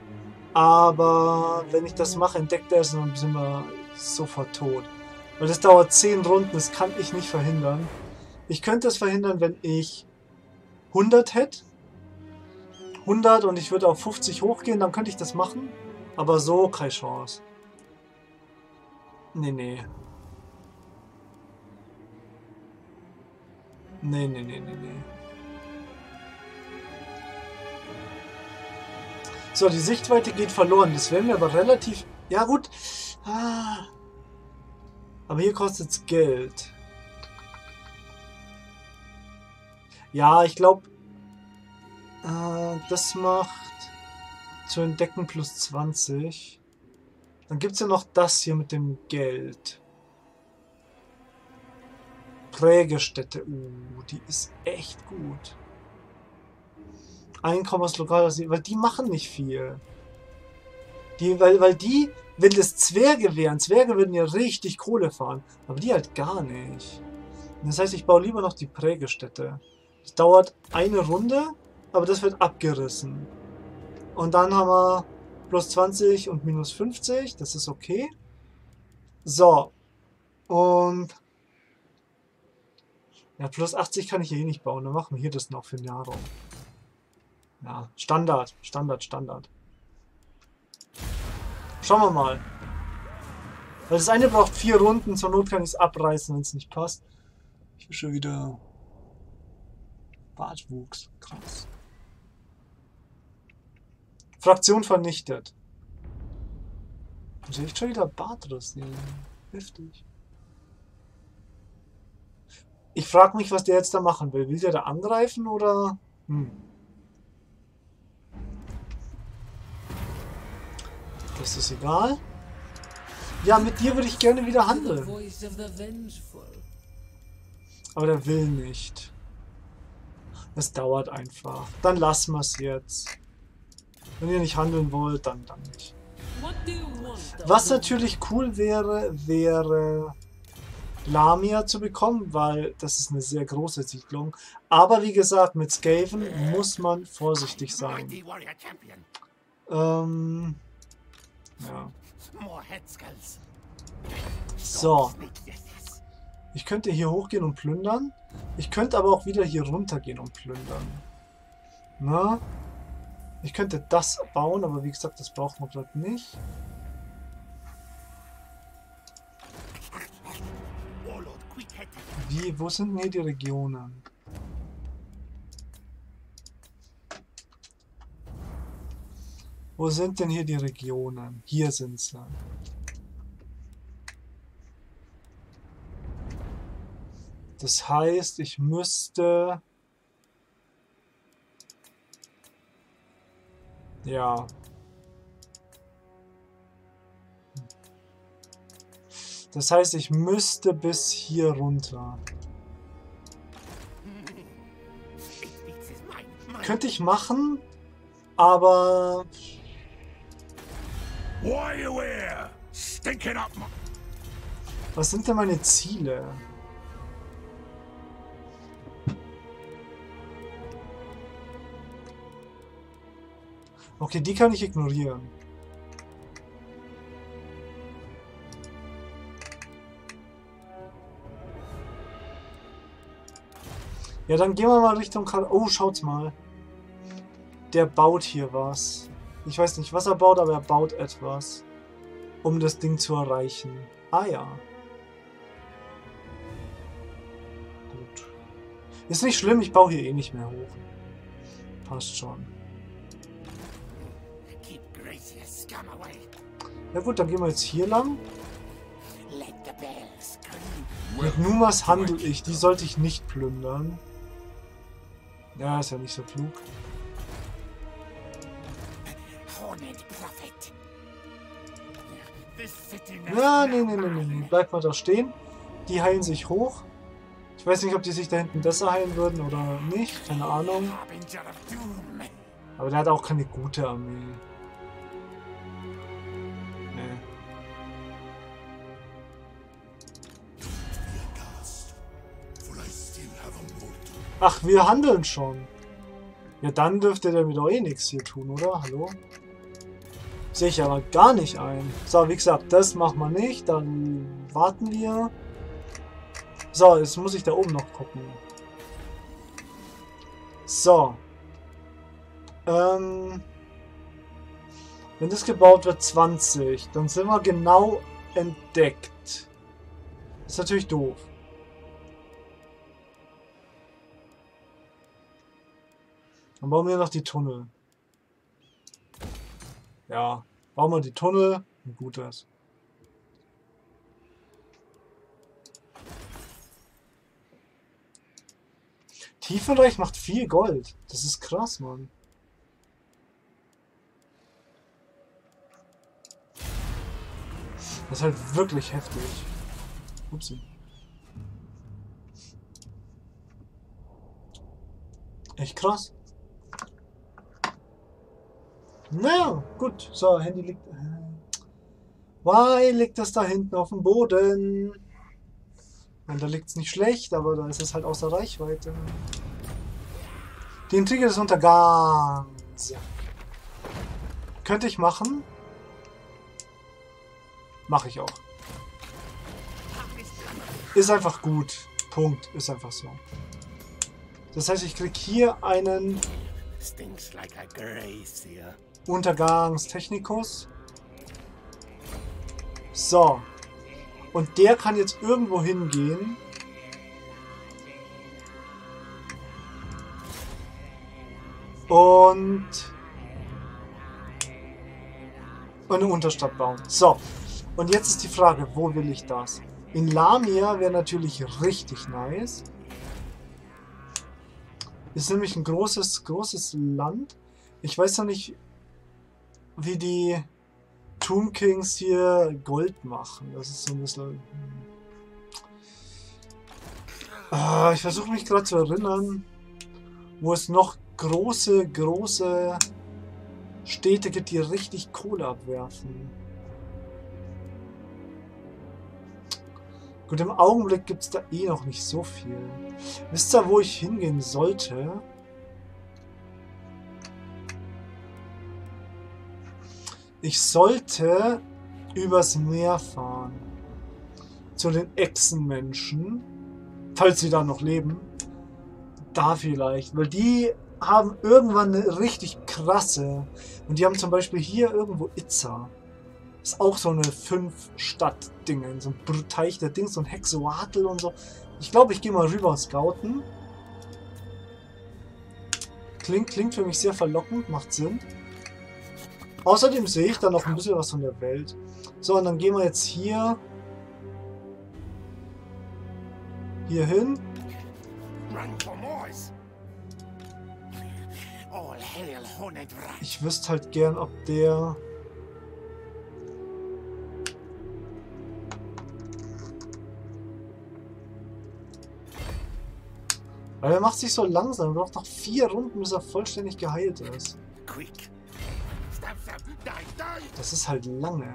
Aber wenn ich das mache, entdeckt er es und dann sind wir sofort tot. Weil das dauert 10 Runden, das kann ich nicht verhindern. Ich könnte es verhindern, wenn ich 100 hätte. 100 und ich würde auf 50 hochgehen, dann könnte ich das machen. Aber so keine Chance. Nee, nee. Nee, nee, nee, nee, nee. So, die Sichtweite geht verloren. Das wäre mir aber relativ... Ja, gut. Aber hier kostet es Geld. Ja, ich glaube... das macht... zu entdecken plus 20. Dann gibt es ja noch das hier mit dem Geld. Prägestätte. Die ist echt gut. Einkommenslokal, weil die machen nicht viel. Weil die, wenn das Zwerge wären, Zwerge würden ja richtig Kohle fahren, aber die halt gar nicht. Das heißt, ich baue lieber noch die Prägestätte. Das dauert eine Runde, aber das wird abgerissen. Und dann haben wir plus 20 und minus 50, das ist okay. So. Und ja, plus 80 kann ich hier eh nicht bauen, dann machen wir hier das noch für Nahrung. Ja, Standard, Standard, Standard. Schauen wir mal. Weil das eine braucht 4 Runden, zur Not kann ich es abreißen, wenn es nicht passt. Ich will schon wieder Bartwuchs. Krass. Fraktion vernichtet. Muss ich schon wieder Bart rasieren. Heftig. Ich frage mich, was der jetzt da machen will. Will der da angreifen oder... Das ist egal. Ja, mit dir würde ich gerne wieder handeln. Aber der will nicht. Das dauert einfach. Dann lassen wir es jetzt. Wenn ihr nicht handeln wollt, dann nicht. Was natürlich cool wäre, wäre Lamia zu bekommen, weil das ist eine sehr große Siedlung. Aber wie gesagt, mit Skaven muss man vorsichtig sein. Ja. So. Ich könnte hier hochgehen und plündern. Ich könnte aber auch wieder hier runter gehen und plündern. Na? Ich könnte das bauen, aber wie gesagt, das braucht man gerade nicht. Wo sind denn hier die Regionen? Wo sind denn hier die Regionen? Hier sind sie. Das heißt, ich müsste... Ja. Das heißt, ich müsste bis hier runter. Könnte ich machen, aber... Was sind denn meine Ziele? Okay, die kann ich ignorieren. Ja, dann gehen wir mal Richtung... Oh, schaut's mal. Der baut hier was. Ich weiß nicht, was er baut, aber er baut etwas, um das Ding zu erreichen. Ah ja. Gut. Ist nicht schlimm, ich baue hier eh nicht mehr hoch. Passt schon. Ja gut, dann gehen wir jetzt hier lang. Mit Numas handel ich. Die sollte ich nicht plündern. Ja, ist ja nicht so klug. Ja, nee. Bleib mal da stehen. Die heilen sich hoch. Ich weiß nicht, ob die sich da hinten besser heilen würden oder nicht. Keine Ahnung. Aber der hat auch keine gute Armee. Nee. Ach, wir handeln schon. Ja, dann dürfte der mir doch eh nichts hier tun, oder? Hallo? Sehe ich aber gar nicht ein. So, wie gesagt, das machen wir nicht. Dann warten wir. So, jetzt muss ich da oben noch gucken. So. Wenn das gebaut wird 20, dann sind wir genau entdeckt. Ist natürlich doof. Dann bauen wir noch die Tunnel. Ja, bauen wir die Tunnel und gut ist. Tiefenreich macht viel Gold. Das ist krass, Mann. Das ist halt wirklich heftig. Upsi. Echt krass. Na, gut. So, Handy liegt... Why liegt das da hinten auf dem Boden? Und da liegt es nicht schlecht, aber da ist es halt außer Reichweite. Die Intrige des Untergangs. Könnte ich machen. Mache ich auch. Ist einfach gut. Punkt. Ist einfach so. Das heißt, ich kriege hier einen Untergangstechnikus. So. Und der kann jetzt irgendwo hingehen. Und eine Unterstadt bauen. So. Und jetzt ist die Frage, wo will ich das? In Lamia wäre natürlich richtig nice. Ist nämlich ein großes Land. Ich weiß noch nicht, wie die Tomb Kings hier Gold machen. Das ist so ein bisschen... ich versuche mich gerade zu erinnern, wo es noch große Städte gibt, die richtig Kohle abwerfen. Gut, im Augenblick gibt es da eh noch nicht so viel. Wisst ihr, wo ich hingehen sollte? Ich sollte übers Meer fahren. Zu den Echsenmenschen. Falls sie da noch leben. Da vielleicht. Weil die haben irgendwann eine richtig krasse. Und die haben zum Beispiel hier irgendwo Itza. Ist auch so eine 5-Stadt-Dinge. So ein Teich der Dings, so ein Hexoatl und so. Ich glaube, ich gehe mal rüber scouten. Klingt für mich sehr verlockend, macht Sinn. Außerdem sehe ich da noch ein bisschen was von der Welt. So, und dann gehen wir jetzt hier hin. Ich wüsste halt gern, ob der... Weil er macht sich so langsam. Er braucht noch 4 Runden, bis er vollständig geheilt ist. Das ist halt lange.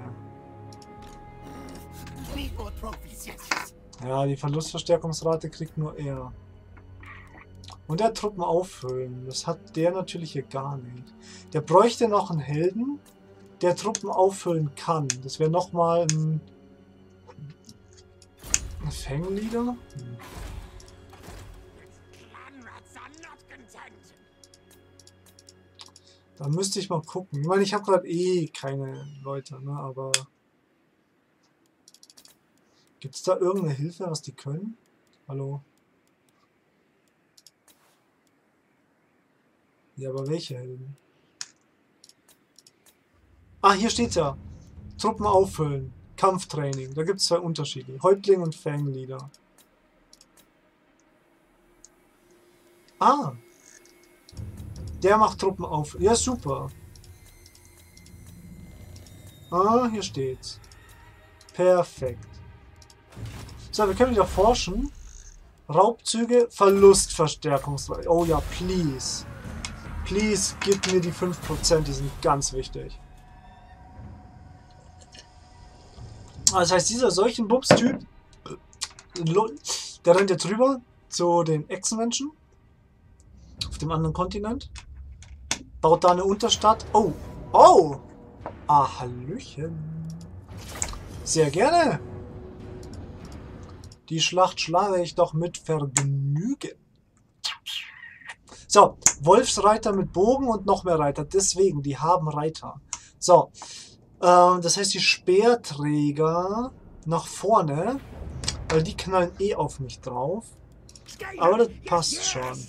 Ja, die Verlustverstärkungsrate kriegt nur er. Und er Truppen auffüllen. Das hat der natürlich hier gar nicht. Der bräuchte noch einen Helden, der Truppen auffüllen kann. Das wäre nochmal ein Fangleader. Da müsste ich mal gucken. Ich meine, ich habe gerade eh keine Leute, ne? Aber gibt es da irgendeine Hilfe, was die können? Hallo? Ja, aber welche Helden? Ah, hier steht's ja. Truppen auffüllen. Kampftraining. Da gibt es 2 Unterschiede. Häuptling und Fangleader. Ah. Der macht Truppen auf. Ja, super. Ah, hier steht's. Perfekt. So, wir können wieder forschen. Raubzüge, Verlustverstärkungsweise. Oh ja, please. Please, gib mir die 5%, die sind ganz wichtig. Das heißt, dieser Seuchenbums-Typ, der rennt jetzt rüber zu den Echsenmenschen auf dem anderen Kontinent. Baut da eine Unterstadt. Oh, oh! Ah, Hallöchen. Sehr gerne. Die Schlacht schlage ich doch mit Vergnügen. So, Wolfsreiter mit Bogen und noch mehr Reiter. Deswegen, die haben Reiter. So, das heißt, die Speerträger nach vorne, weil die knallen eh auf mich drauf. Aber das passt schon.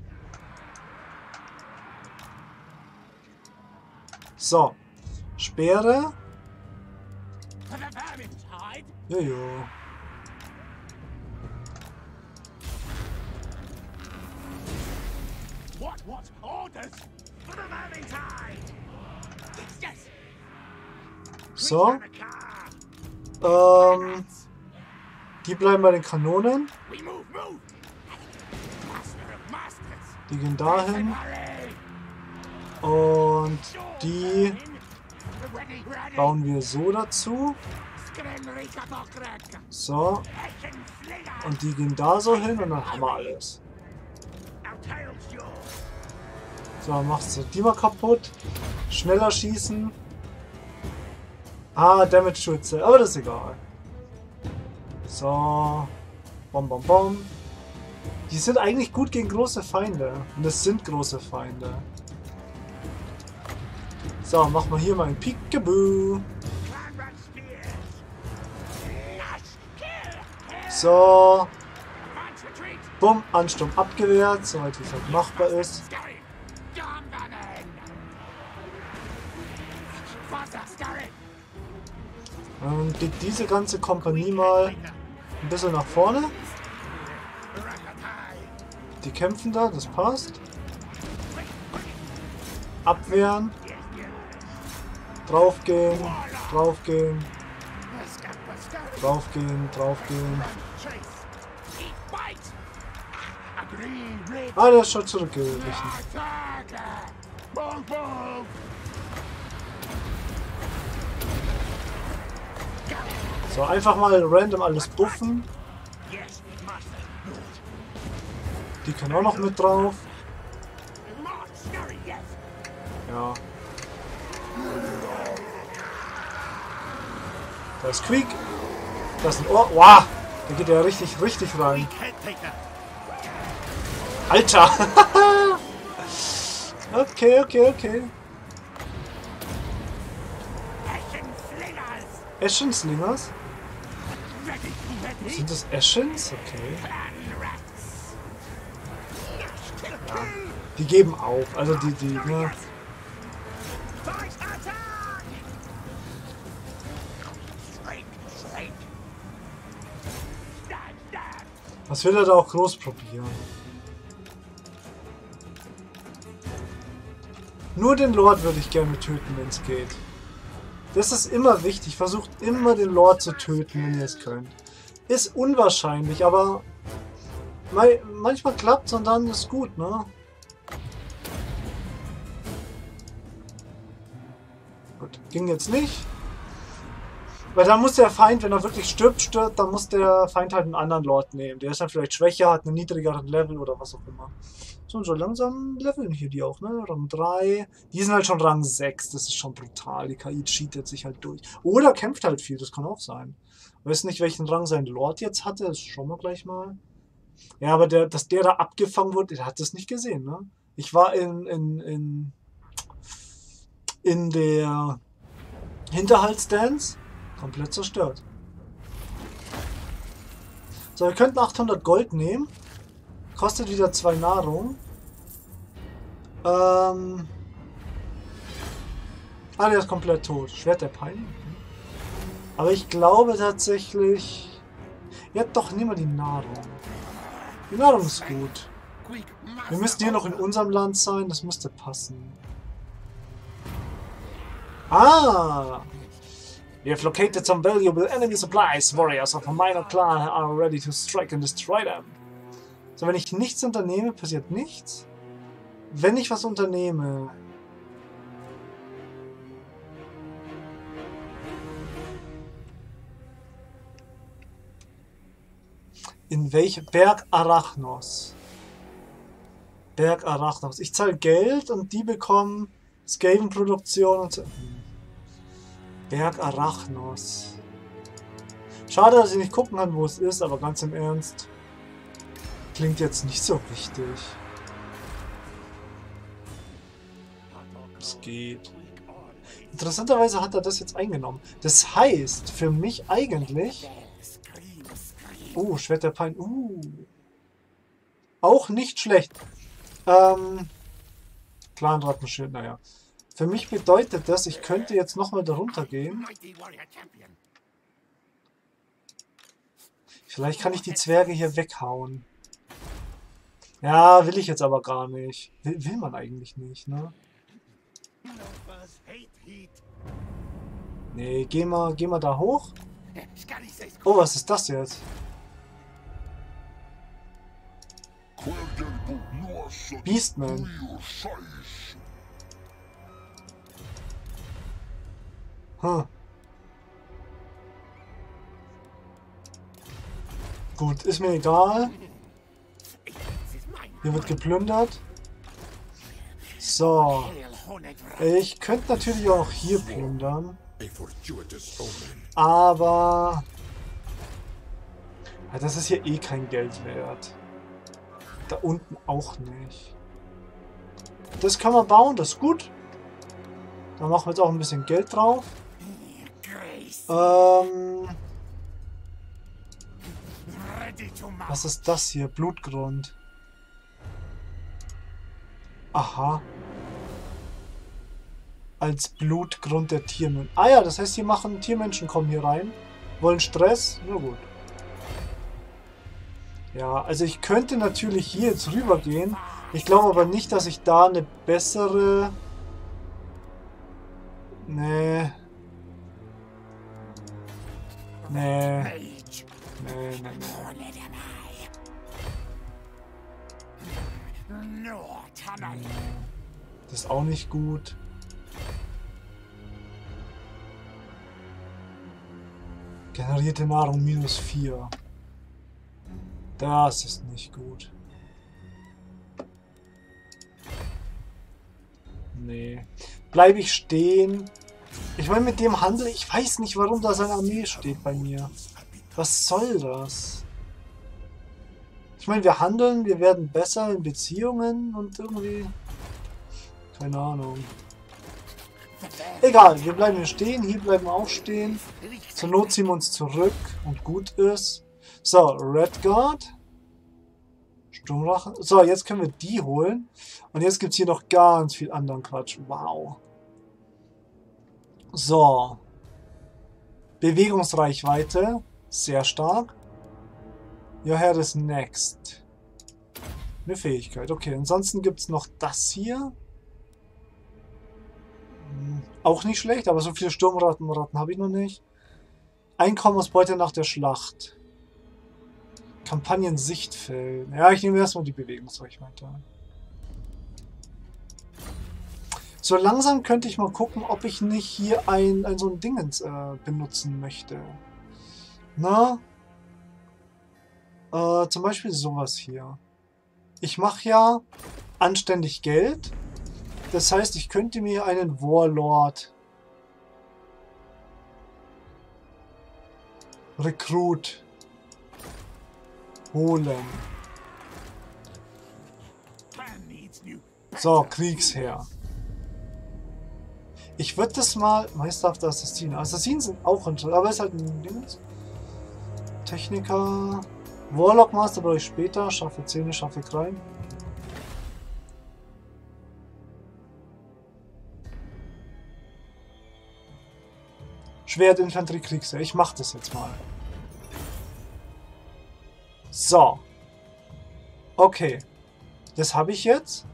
So, Speere. Jojo. What orders for the Valentine? Yes. So. Die bleiben bei den Kanonen. Die gehen dahin. Und die bauen wir so dazu. So. Und die gehen da so hin und dann haben wir alles. So, machst du die mal kaputt. Schneller schießen. Ah, Damage-Schütze. Aber das ist egal. So. Bom, bom, bom. Die sind eigentlich gut gegen große Feinde. Und es sind große Feinde. So, machen wir hier mal ein Peekaboo. So. Bumm, Ansturm abgewehrt, soweit wie es halt machbar ist. Und geht diese ganze Kompanie mal ein bisschen nach vorne. Die kämpfen da, das passt. Abwehren. Draufgehen, draufgehen. Draufgehen, draufgehen. Ah, der ist schon zurückgewichen. So, einfach mal random alles buffen. Die können auch noch mit drauf. Ja. Da ist Quick. Das ist ein Ohr. Wow! Da geht ja richtig rein. Alter! Okay. Eschenslingers? Sind das Eschens? Okay. Ja. Die geben auf. Also die, ne? Was will er da auch groß probieren? Nur den Lord würde ich gerne töten, wenn es geht. Das ist immer wichtig. Versucht immer den Lord zu töten, wenn ihr es könnt. Ist unwahrscheinlich, aber manchmal klappt es und dann ist gut, ne? Gut, ging jetzt nicht. Weil dann muss der Feind, wenn er wirklich stirbt, dann muss der Feind halt einen anderen Lord nehmen. Der ist dann vielleicht schwächer, hat einen niedrigeren Level oder was auch immer. So, und so langsam leveln hier die auch, ne? Rang 3. Die sind halt schon Rang 6. Das ist schon brutal. Die KI cheatet sich halt durch. Oder kämpft halt viel, das kann auch sein. Weiß nicht, welchen Rang sein Lord jetzt hatte. Das schauen wir gleich mal. Ja, aber dass der da abgefangen wurde, der hat das nicht gesehen, ne? Ich war in der Hinterhaltsdance. Komplett zerstört. So, wir könnten 800 Gold nehmen. Kostet wieder 2 Nahrung. Ah, der ist komplett tot. Schwert der Pein. Aber ich glaube tatsächlich... Ja doch, nehmen wir die Nahrung. Die Nahrung ist gut. Wir müssen hier noch in unserem Land sein, das müsste passen. Ah! We have located some valuable enemy supplies. Warriors of a minor clan are ready to strike and destroy them. So, wenn ich nichts unternehme, passiert nichts. Wenn ich was unternehme... In welchem... Berg Arachnos. Berg Arachnos. Ich zahle Geld und die bekommen Skavenproduktion und so. Berg Arachnos. Schade, dass ich nicht gucken kann, wo es ist, aber ganz im Ernst. Klingt jetzt nicht so richtig. Es geht. Interessanterweise hat er das jetzt eingenommen. Das heißt, für mich eigentlich... Oh, Schwert der Pein. Auch nicht schlecht. Clanrattenschild, naja. Für mich bedeutet das, ich könnte jetzt nochmal darunter gehen. Vielleicht kann ich die Zwerge hier weghauen. Ja, will ich jetzt aber gar nicht. Will man eigentlich nicht, ne? Nee, geh mal da hoch. Oh, was ist das jetzt? Beastman. Gut, ist mir egal. Hier wird geplündert. So. Ich könnte natürlich auch hier plündern. Aber... Ja, das ist hier eh kein Geld wert. Da unten auch nicht. Das kann man bauen, das ist gut. Da machen wir jetzt auch ein bisschen Geld drauf. Was ist das hier? Blutgrund. Aha. Als Blutgrund der Tiermenschen. Ah ja, das heißt, hier machen Tiermenschen, kommen hier rein. Wollen Stress? Na gut. Ja, also ich könnte natürlich hier jetzt rüber gehen. Ich glaube aber nicht, dass ich da eine bessere... Nee. Das ist auch nicht gut. Generierte Nahrung -4. Das ist nicht gut. Nee. Bleibe ich stehen? Ich meine, mit dem Handel, ich weiß nicht, warum da seine Armee steht bei mir. Was soll das? Ich meine, wir handeln, wir werden besser in Beziehungen und irgendwie... Keine Ahnung. Egal, wir bleiben hier stehen, hier bleiben wir auch stehen. Zur Not ziehen wir uns zurück und gut ist. So, Redguard. Sturmrache. So, jetzt können wir die holen. Und jetzt gibt es hier noch ganz viel anderen Quatsch. Wow. So. Bewegungsreichweite. Sehr stark. Your head is next. Eine Fähigkeit. Okay, ansonsten gibt es noch das hier. Auch nicht schlecht, aber so viele Sturmratten habe ich noch nicht. Einkommensausbeute nach der Schlacht. Kampagnen-Sichtfeld. Ja, ich nehme erstmal die Bewegungsreichweite. So langsam könnte ich mal gucken, ob ich nicht hier so ein Dingens benutzen möchte. Na? Zum Beispiel sowas hier. Ich mache ja anständig Geld. Das heißt, ich könnte mir einen Warlord Rekrut holen. So, Kriegsherr. Ich würde das mal... Meisterhafte Assassinen. Assassinen sind auch interessant, aber ist halt ein Ding. Techniker. Warlock Master brauche ich später. Schaffe Zähne, schaffe Krallen. Schwertinfanterie Kriegsherr. Ich mache das jetzt mal. So. Okay. Das habe ich jetzt.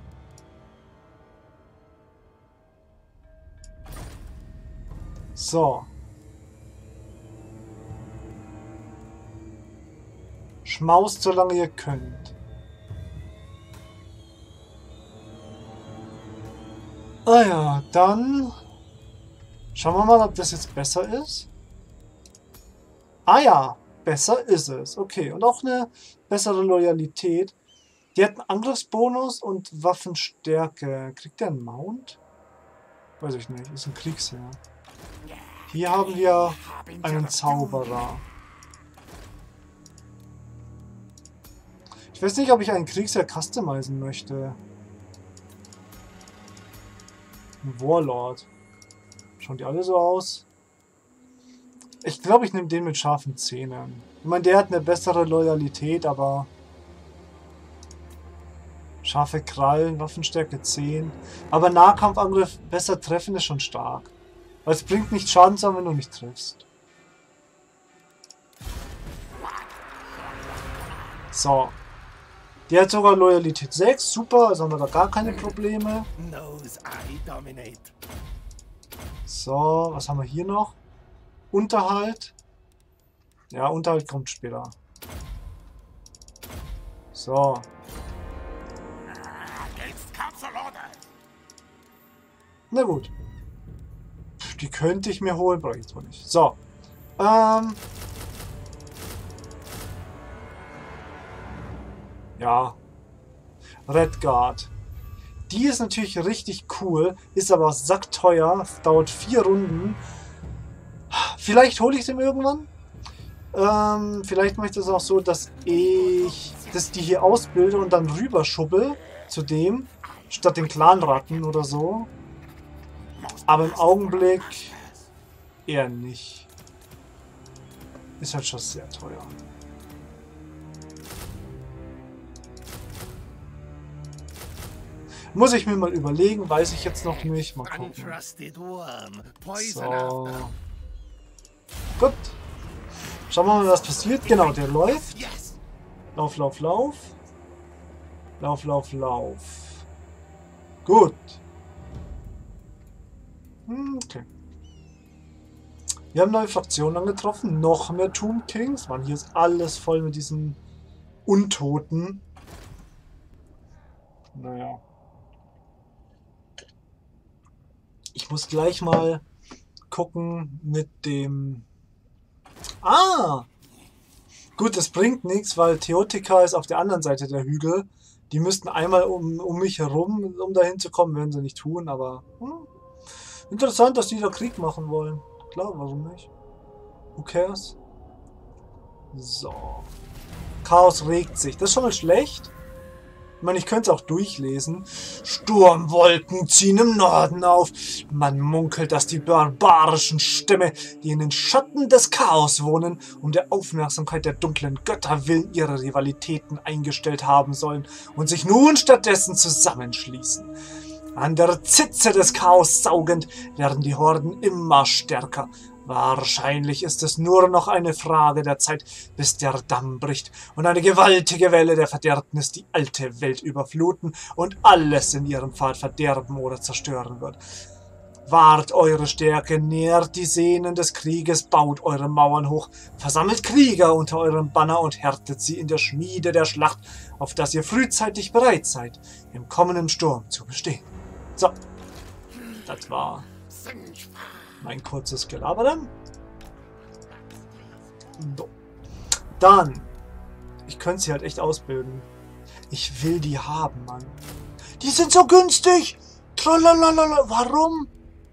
So. Schmaust, solange ihr könnt. Ah ja, dann schauen wir mal, ob das jetzt besser ist. Ah ja, besser ist es. Okay, und auch eine bessere Loyalität. Die hat einen Angriffsbonus und Waffenstärke. Kriegt der einen Mount? Weiß ich nicht, ist ein Kriegsherr. Hier haben wir einen Zauberer. Ich weiß nicht, ob ich einen Kriegsherr customizen möchte. Ein Warlord. Schauen die alle so aus? Ich glaube, ich nehme den mit scharfen Zähnen. Ich meine, der hat eine bessere Loyalität, aber... Scharfe Krallen, Waffenstärke 10. Aber Nahkampfangriff besser treffen ist schon stark. Weil es bringt nicht Schaden zusammen, wenn du nicht triffst. So. Der hat sogar Loyalität 6. Super, also haben wir da gar keine Probleme. So, was haben wir hier noch? Unterhalt. Ja, Unterhalt kommt später. So. Na gut. Die könnte ich mir holen, brauche ich jetzt wohl nicht. So. Ja. Redguard. Die ist natürlich richtig cool, ist aber sackteuer, dauert 4 Runden. Vielleicht hole ich sie mir irgendwann. Vielleicht mache ich das auch so, dass ich die hier ausbilde und dann rüberschubbel zu dem, statt den Clanratten oder so. Aber im Augenblick eher nicht. Ist halt schon sehr teuer. Muss ich mir mal überlegen, weiß ich jetzt noch nicht. Mal gucken. So. Gut. Schauen wir mal, was passiert. Genau, der läuft. Lauf, lauf, lauf. Lauf, lauf, lauf. Gut. Okay. Wir haben neue Fraktionen angetroffen. Noch mehr Tomb Kings. Mann, hier ist alles voll mit diesen Untoten. Naja. Ich muss gleich mal gucken mit dem... Ah! Gut, das bringt nichts, weil Teotika ist auf der anderen Seite der Hügel. Die müssten einmal um mich herum, um dahin zu kommen, werden sie nicht tun, aber... Interessant, dass die da Krieg machen wollen. Klar, warum nicht? Who cares? So. Chaos regt sich. Das ist schon mal schlecht. Ich meine, ich könnte es auch durchlesen. Sturmwolken ziehen im Norden auf. Man munkelt, dass die barbarischen Stämme, die in den Schatten des Chaos wohnen, um der Aufmerksamkeit der dunklen Götter willen ihre Rivalitäten eingestellt haben sollen und sich nun stattdessen zusammenschließen. An der Zitze des Chaos saugend werden die Horden immer stärker. Wahrscheinlich ist es nur noch eine Frage der Zeit, bis der Damm bricht und eine gewaltige Welle der Verderbnis die alte Welt überfluten und alles in ihrem Pfad verderben oder zerstören wird. Wahrt eure Stärke, nährt die Sehnen des Krieges, baut eure Mauern hoch, versammelt Krieger unter eurem Banner und härtet sie in der Schmiede der Schlacht, auf dass ihr frühzeitig bereit seid, im kommenden Sturm zu bestehen. So, das war mein kurzes Gelabere. So. Dann, ich könnte sie halt echt ausbilden. Ich will die haben, Mann. Die sind so günstig! Tralalala, warum?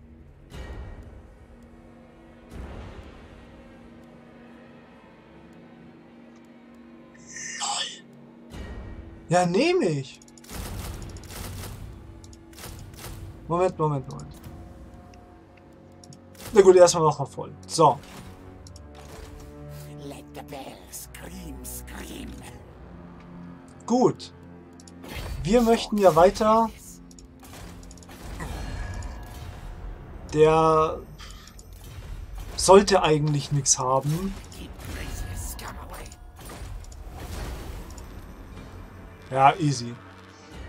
LOL. Ja, nehme ich. Moment. Na gut, erstmal machen wir voll. So. Gut. Wir möchten ja weiter. Der sollte eigentlich nichts haben. Ja, easy.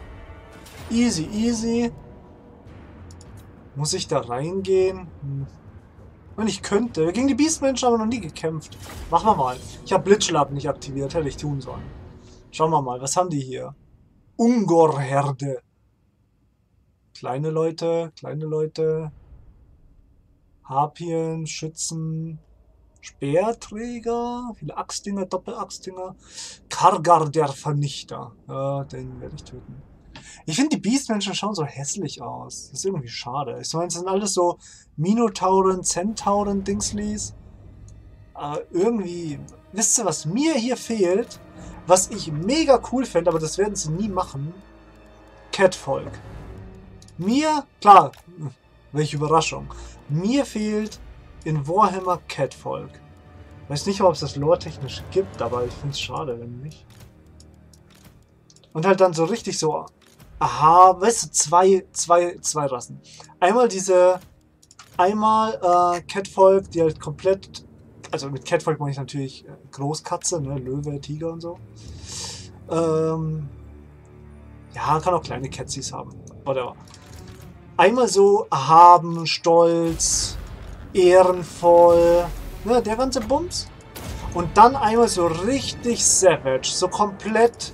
Easy, easy. Muss ich da reingehen? Wenn ich könnte. Gegen die Beastmenschen haben wir noch nie gekämpft. Machen wir mal. Ich habe Blitzschlag nicht aktiviert. Hätte ich tun sollen. Schauen wir mal. Was haben die hier? Ungorherde. Kleine Leute. Kleine Leute. Harpien. Schützen. Speerträger. Viele Axtdinger. Doppelachsdinger. Kargar der Vernichter. Ja, den werde ich töten. Ich finde, die Beastmenschen schauen so hässlich aus. Das ist irgendwie schade. Ich meine, es sind alles so Minotauren, Zentauren, Dingslies. Aber irgendwie, wisst ihr, was mir hier fehlt? Was ich mega cool fände, aber das werden sie nie machen. Catfolk. Mir, klar, welche Überraschung. Mir fehlt in Warhammer Catfolk. Weiß nicht, ob es das lore-technisch gibt, aber ich finde es schade, wenn nicht. Und halt dann so richtig so... Aha, weißt du, zwei Rassen. Einmal Catfolk, die halt komplett, also mit Catfolk meine ich natürlich Großkatze, ne, Löwe, Tiger und so. Ja, kann auch kleine Catsies haben, whatever. Einmal so erhaben, stolz, ehrenvoll, ne, der ganze Bums. Und dann einmal so richtig savage, so komplett,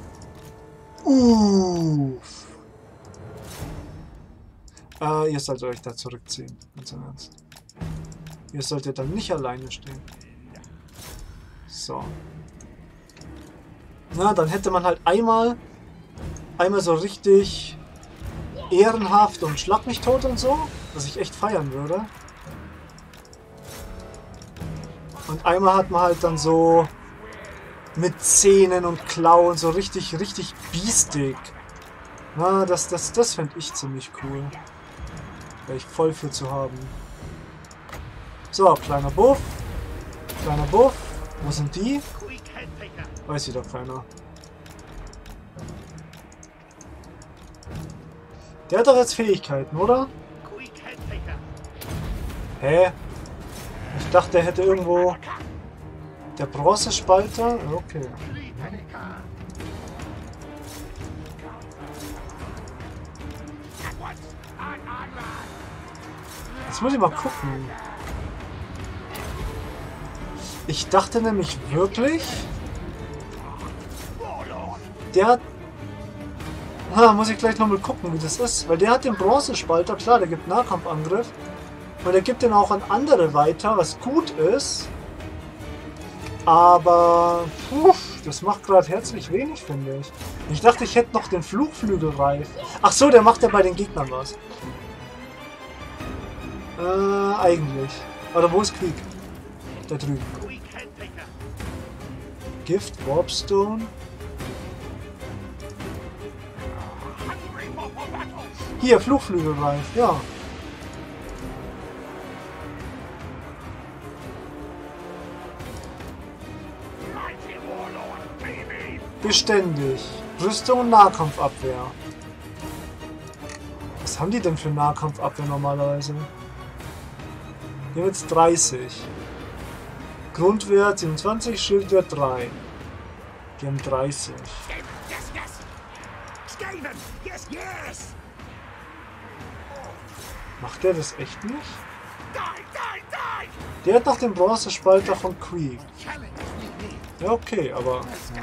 ihr solltet euch da zurückziehen. Ganz im Ernst. Ihr solltet dann nicht alleine stehen. So. Na, dann hätte man halt einmal so richtig ehrenhaft und schlag mich tot und so, was ich echt feiern würde. Und einmal hat man halt dann so mit Zähnen und Klauen so richtig biestig. Na, das fände ich ziemlich cool. Wäre ich voll für zu haben. So, kleiner Buff. Kleiner Buff. Wo sind die? Weiß wieder keiner. Der hat doch jetzt Fähigkeiten, oder? Hä? Ich dachte, der hätte irgendwo... Der Bronzespalter? Okay. Jetzt muss ich mal gucken. Ich dachte nämlich wirklich... Der hat... muss ich gleich nochmal gucken, wie das ist. Weil der hat den Bronzespalter, klar, der gibt Nahkampfangriff. Und der gibt den auch an andere weiter, was gut ist. Aber... das macht gerade herzlich wenig, finde ich. Ich dachte, ich hätte noch den Flugflügelreif. Ach so, der macht ja bei den Gegnern was. Eigentlich. Oder wo ist Krieg? Da drüben. Gift, Warpstone. Hier, Flugflügelreif, ja. Beständig. Rüstung und Nahkampfabwehr. Was haben die denn für Nahkampfabwehr normalerweise? Hier haben jetzt 30. Grundwert 27, Schildwert 3. Die haben 30. Macht der das echt nicht? Der hat noch den Bronzespalter von Krieg. Ja, okay, aber...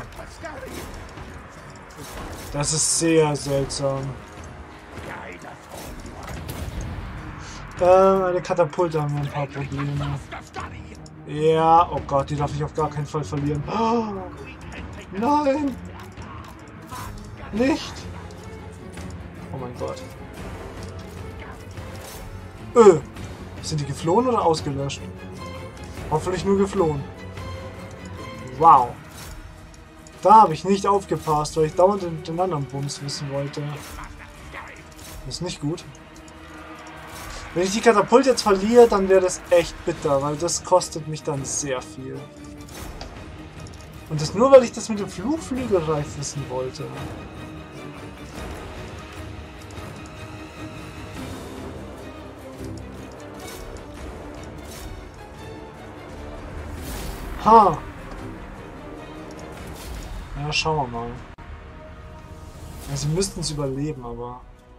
Das ist sehr seltsam. Meine Katapulte haben ein paar Probleme. Ja, oh Gott, die darf ich auf gar keinen Fall verlieren. Oh, nein! Nicht! Oh mein Gott. Sind die geflohen oder ausgelöscht? Hoffentlich nur geflohen. Wow. Da habe ich nicht aufgepasst, weil ich dauernd den anderen Bums wissen wollte. Das ist nicht gut. Wenn ich die Katapult jetzt verliere, dann wäre das echt bitter, weil das kostet mich dann sehr viel. Und das nur, weil ich das mit dem Flugflügelreif wissen wollte. Ha! Ja, schauen wir mal. Ja, sie müssten es überleben, aber...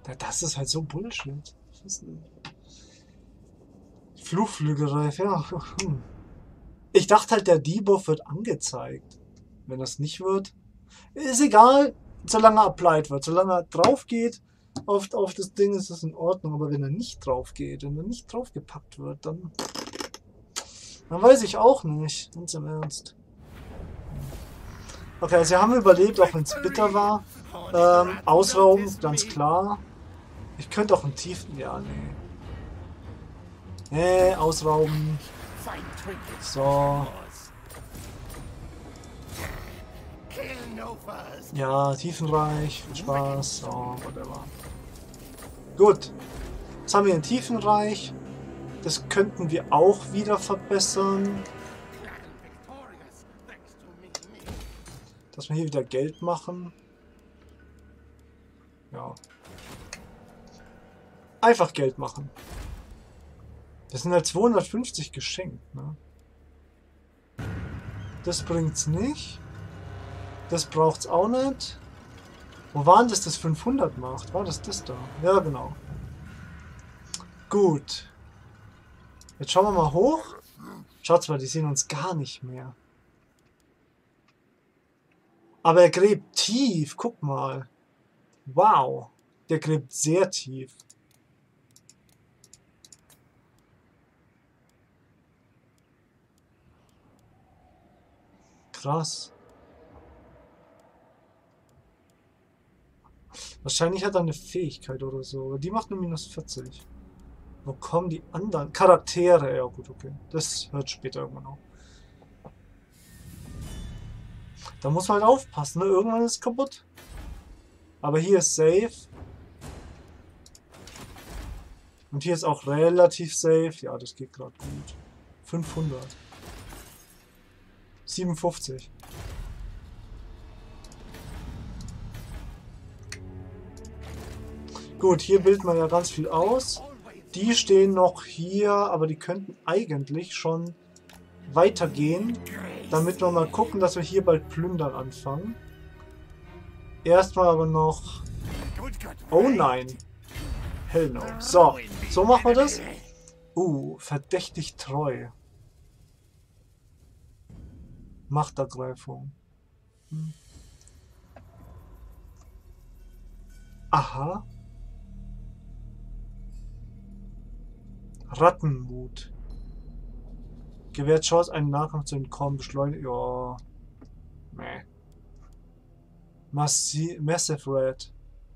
Ja, das ist halt so Bullshit. Was ist denn? Flugflügelreif, ja. Ich dachte halt, der Debuff wird angezeigt. Wenn das nicht wird, ist egal, solange er applied wird. Solange er drauf geht auf das Ding, ist das in Ordnung. Aber wenn er nicht drauf geht, wenn er nicht draufgepackt wird, dann weiß ich auch nicht. Ganz im Ernst. Okay, also sie haben überlebt, auch wenn es bitter war. Ausrauben, ganz klar. Ich könnte auch im tiefen... Ja, nee. Nee, ausrauben. So. Ja, Tiefenreich. Viel Spaß. So, whatever. Gut. Jetzt haben wir ein Tiefenreich. Das könnten wir auch wieder verbessern. Dass wir hier wieder Geld machen. Ja. Einfach Geld machen. Das sind halt 250 geschenkt, ne? Das bringt's nicht. Das braucht's auch nicht. Wo war denn das 500 macht? War das da? Ja, genau. Gut. Jetzt schauen wir mal hoch. Schaut mal, die sehen uns gar nicht mehr. Aber er gräbt tief. Guck mal. Wow. Der gräbt sehr tief. Krass. Wahrscheinlich hat er eine Fähigkeit oder so. Aber die macht nur minus 40. Wo kommen die anderen? Charaktere. Ja gut, okay. Das hört später irgendwann auf. Da muss man halt aufpassen, ne? Irgendwann ist es kaputt. Aber hier ist safe. Und hier ist auch relativ safe. Ja, das geht gerade gut. 500. 57. Gut, hier bildet man ja ganz viel aus. Die stehen noch hier, aber die könnten eigentlich schon weitergehen, damit wir mal gucken, dass wir hier bald plündern anfangen. Erstmal aber noch... Oh nein. Hell no. So, so machen wir das. Verdächtig treu. Machtergreifung. Aha. Rattenmut. Gewährt Chance, einen Nachkampf zu entkommen, beschleunigt. Ja. Nee. Massive Red.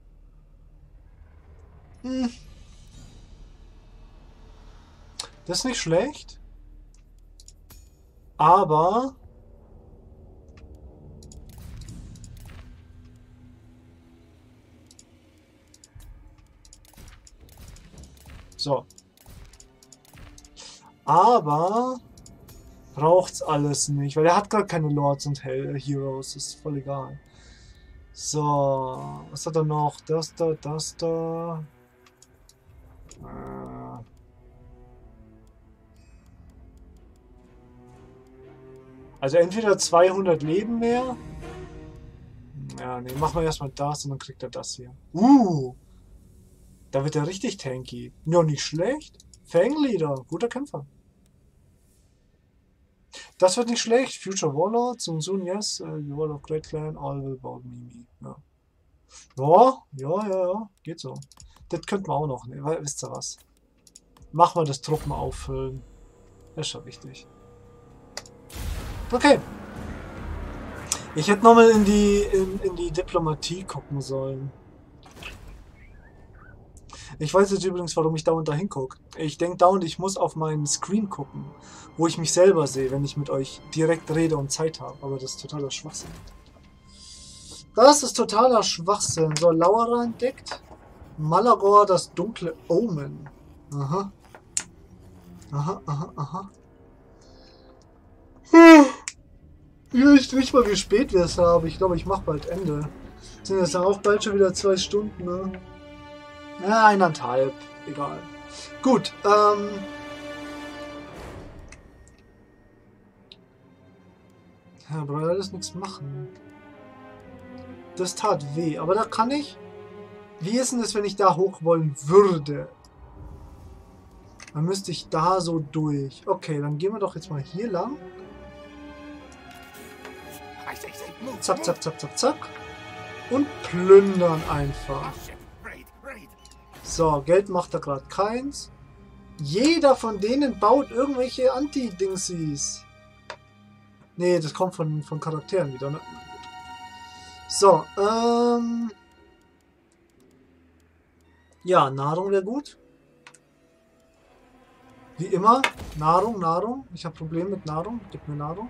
Das ist nicht schlecht. Aber... So. Aber... braucht's alles nicht, weil er hat gar keine Lords und Heroes. Ist voll egal. So, was hat er noch? Das da, das da. Also entweder 200 Leben mehr. Ja, nee, machen wir erstmal das und dann kriegt er das hier. Da wird er richtig tanky. Ja, nicht schlecht. Fangleader, guter Kämpfer. Das wird nicht schlecht. Future Warlord, soon yes, the Wall of Great Clan, all will about Mimi. Ja. Ja, geht so. Das könnten wir auch noch, ne? Weil, wisst ihr was? Machen wir das Truppen auffüllen. Das ist schon wichtig. Okay. Ich hätte nochmal in die Diplomatie gucken sollen. Ich weiß jetzt übrigens, warum ich dauernd da hingucke. Ich denke dauernd, ich muss auf meinen Screen gucken, wo ich mich selber sehe, wenn ich mit euch direkt rede und Zeit habe. Aber das ist totaler Schwachsinn. Das ist totaler Schwachsinn. So, Lauerer entdeckt. Malagor, das dunkle Omen. Aha. Aha. Ich weiß nicht mal, wie spät wir es haben. Ich glaube, ich mache bald Ende. Sind jetzt dann auch bald schon wieder 2 Stunden, ne? Ja, 1,5. Egal. Gut, ja, aber da ist nichts machen. Das tat weh, aber da kann ich Wie ist denn das, wenn ich da hoch wollen würde? Dann müsste ich da so durch. Okay, dann gehen wir doch jetzt mal hier lang. Zack, zack, zack, zack, zack. Und plündern einfach. So, Geld macht da gerade keins. Jeder von denen baut irgendwelche Anti-Dingsies. Nee, das kommt von Charakteren wieder, ne? So, ja, Nahrung wäre gut. Wie immer, Nahrung, Nahrung. Ich habe Probleme mit Nahrung. Gib mir Nahrung.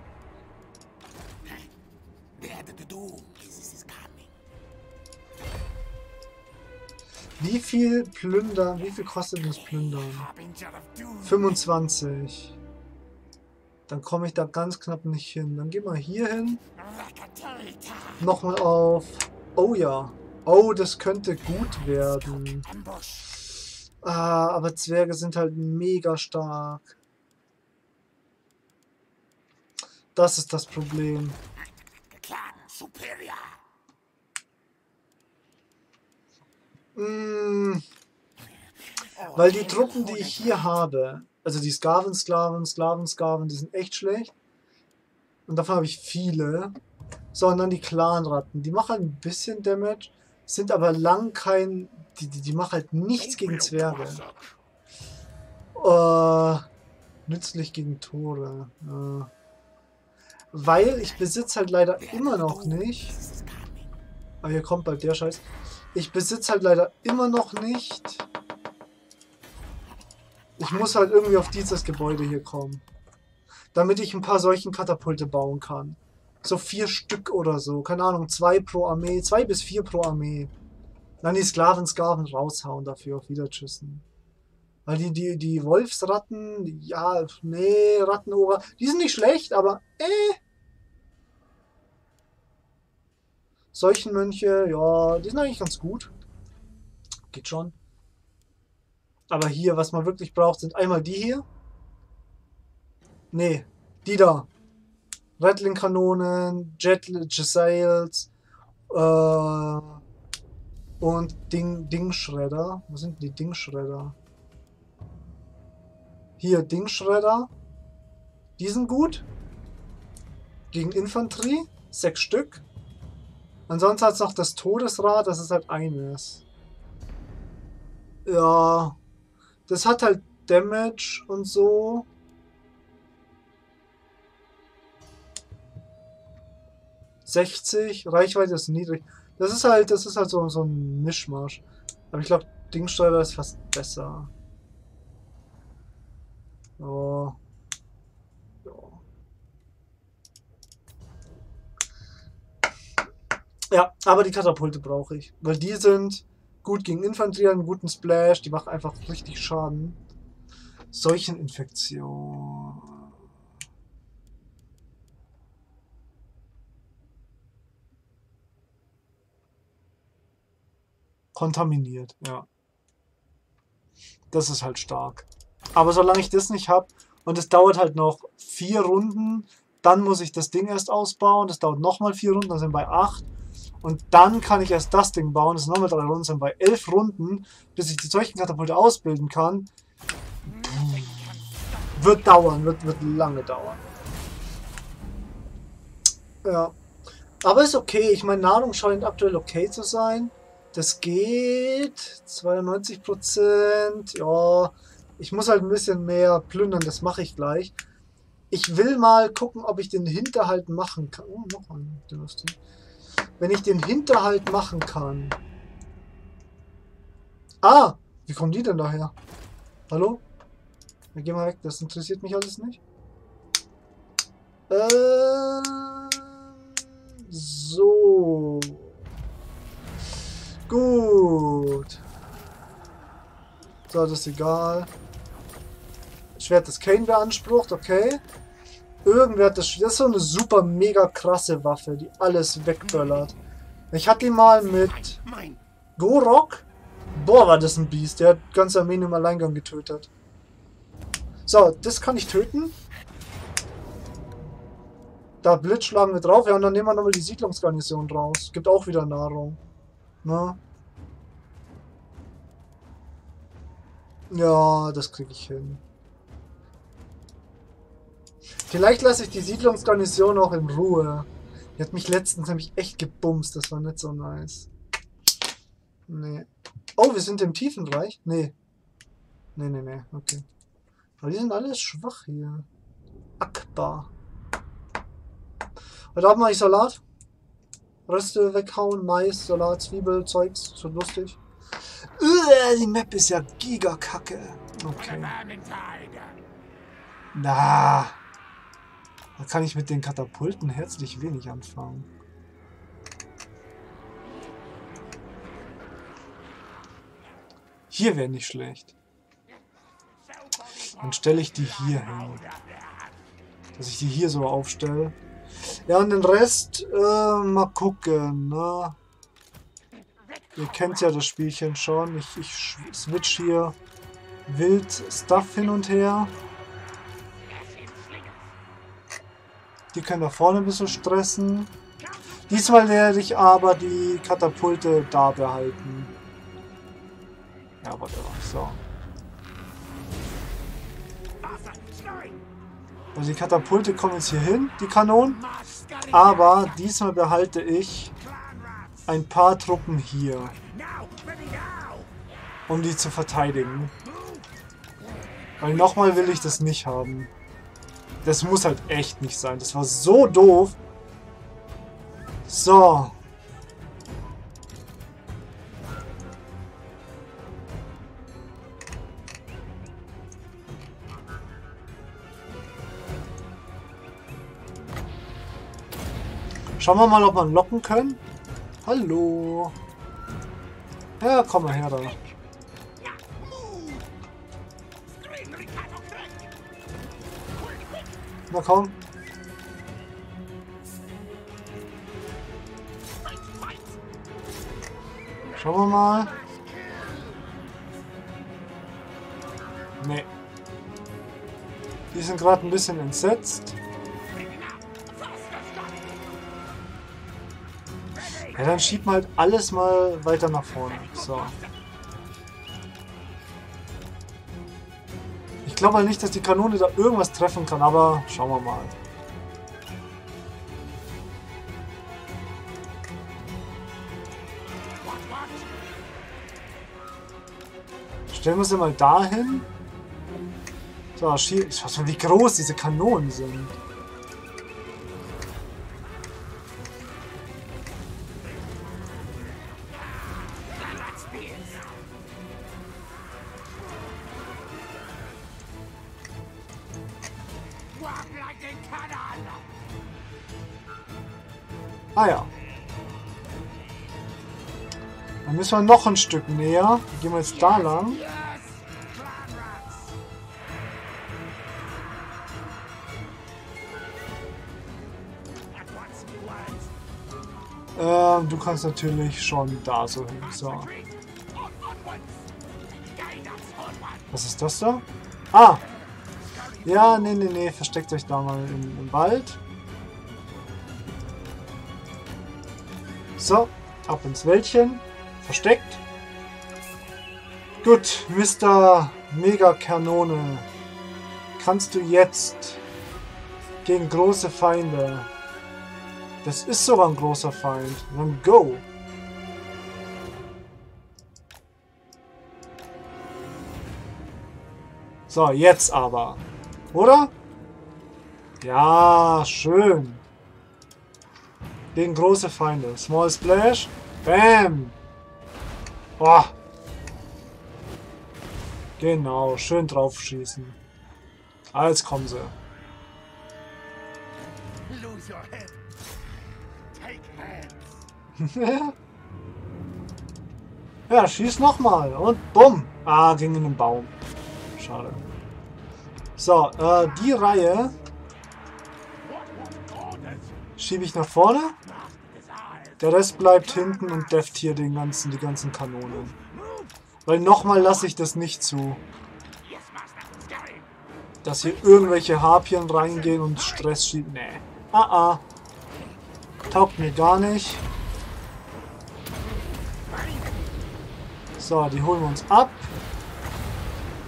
Wie viel Plündern? Wie viel kostet das Plündern? 25. Dann komme ich da ganz knapp nicht hin. Dann gehen wir hier hin. Nochmal auf. Oh ja. Oh, das könnte gut werden. Ah, aber Zwerge sind halt mega stark. Das ist das Problem. Weil die Truppen, die ich hier habe, also die Sklaven, die sind echt schlecht. Und davon habe ich viele. Sondern die Clanratten, die machen halt ein bisschen Damage, sind aber lang kein... Die machen halt nichts gegen Zwerge. Nützlich gegen Tore. Weil ich besitze halt leider immer noch nicht... Aber hier kommt bald der Scheiß. Ich besitze halt leider immer noch nicht... Ich muss halt irgendwie auf dieses Gebäude hier kommen. Damit ich ein paar solchen Katapulte bauen kann. So 4 Stück oder so. Keine Ahnung, 2 pro Armee. 2 bis 4 pro Armee. Dann die Sklaven raushauen dafür. Auf Wiedertschüssen. Weil die Wolfsratten, ja, nee, Rattenohrer, die sind nicht schlecht, aber Seuchenmönche, ja, die sind eigentlich ganz gut. Geht schon. Aber hier, was man wirklich braucht, sind einmal die hier. Nee, die da. Rattling-Kanonen, Jet-Sails und Dingschredder. Wo sind die Dingschredder? Hier, Dingschredder. Die sind gut. Gegen Infanterie. 6 Stück. Ansonsten hat es noch das Todesrad, das ist halt eines. Ja. Das hat halt Damage und so. Reichweite ist niedrig. Das ist halt so ein Mischmasch. Aber ich glaube, Dingsteuer ist fast besser. Oh. Ja, aber die Katapulte brauche ich. Weil die sind gut gegen Infanterie, einen guten Splash. Die machen einfach richtig Schaden. Seucheninfektion. Kontaminiert, ja. Das ist halt stark. Aber solange ich das nicht habe und es dauert halt noch 4 Runden, dann muss ich das Ding erst ausbauen. Das dauert nochmal 4 Runden, dann sind wir bei 8. Und dann kann ich erst das Ding bauen. Das sind nochmal 3 Runden, sind bei 11 Runden, bis ich die Seuchenkatapulte ausbilden kann. Wird dauern, wird lange dauern. Ja. Aber ist okay. Ich meine, Nahrung scheint aktuell okay zu sein. Das geht. 92%. Ja. Ich muss halt ein bisschen mehr plündern. Das mache ich gleich. Ich will mal gucken, ob ich den Hinterhalt machen kann. Oh, noch eine Dynastie. Wenn ich den Hinterhalt machen kann. Ah! Wie kommen die denn daher? Hallo? Ja, geh mal weg. Das interessiert mich alles nicht. So. Gut. So, das ist egal. Schwert des Kane beansprucht, okay. Irgendwer hat das ist so eine super mega krasse Waffe, die alles wegböllert. Ich hatte die mal mit Gorok. Boah, war das ein Biest. Der hat ganze Armeen im Alleingang getötet. So, das kann ich töten. Da blitzschlagen wir drauf. Ja, und dann nehmen wir nochmal die Siedlungsgarnison raus. Gibt auch wieder Nahrung. Ne? Ja, das kriege ich hin. Vielleicht lasse ich die Siedlungsgarnison auch in Ruhe. Die hat mich letztens nämlich echt gebumst. Das war nicht so nice. Nee. Oh, wir sind im Tiefenreich? Nee. Nee. Okay. Aber die sind alles schwach hier. Akbar. Heute Abend mache ich Salat. Reste weghauen, Mais, Salat, Zwiebel, Zeugs. So lustig. Die Map ist ja gigakacke. Okay. Na. Da kann ich mit den Katapulten herzlich wenig anfangen. Hier wäre nicht schlecht. Dann stelle ich die hier hin. Dass ich die hier so aufstelle. Ja, und den Rest, mal gucken, ne? Ihr kennt ja das Spielchen schon. Ich switch hier wild Stuff hin und her. Die können da vorne ein bisschen stressen. Diesmal werde ich aber die Katapulte da behalten. Ja, warte mal, so. Also die Katapulte kommen jetzt hier hin, die Kanonen. Aber diesmal behalte ich ein paar Truppen hier, um die zu verteidigen. Weil nochmal will ich das nicht haben. Das muss halt echt nicht sein. Das war so doof. So. Schauen wir mal, ob wir locken können. Hallo. Ja, komm mal her da. Na komm. Schauen wir mal. Nee. Die sind gerade ein bisschen entsetzt. Ja, dann schiebt man halt alles mal weiter nach vorne. So. Ich glaube halt nicht, dass die Kanone da irgendwas treffen kann, aber schauen wir mal. Stellen wir sie mal dahin. So, ich weiß nicht, wie groß diese Kanonen sind. Ah ja. Dann müssen wir noch ein Stück näher. Gehen wir jetzt da lang. Du kannst natürlich schon da so hin. So. Was ist das da? Ah! Ja, nee. Versteckt euch da mal im Wald. So, ab ins Wäldchen. Versteckt. Gut, Mr. Mega-Kanone. Kannst du jetzt gegen große Feinde... Das ist sogar ein großer Feind. Dann go! So, jetzt aber. Oder? Ja, schön. Gegen große Feinde. Small Splash. Bam! Oh. Genau, schön drauf schießen. Jetzt kommen sie. Ja, schieß nochmal. Und bumm. Ah, ging in den Baum. Schade. So, die Reihe schiebe ich nach vorne. Der Rest bleibt hinten und deft hier die ganzen Kanonen. Weil nochmal lasse ich das nicht zu. Dass hier irgendwelche Harpien reingehen und Stress schieben. Nee. Taugt mir gar nicht. So, die holen wir uns ab.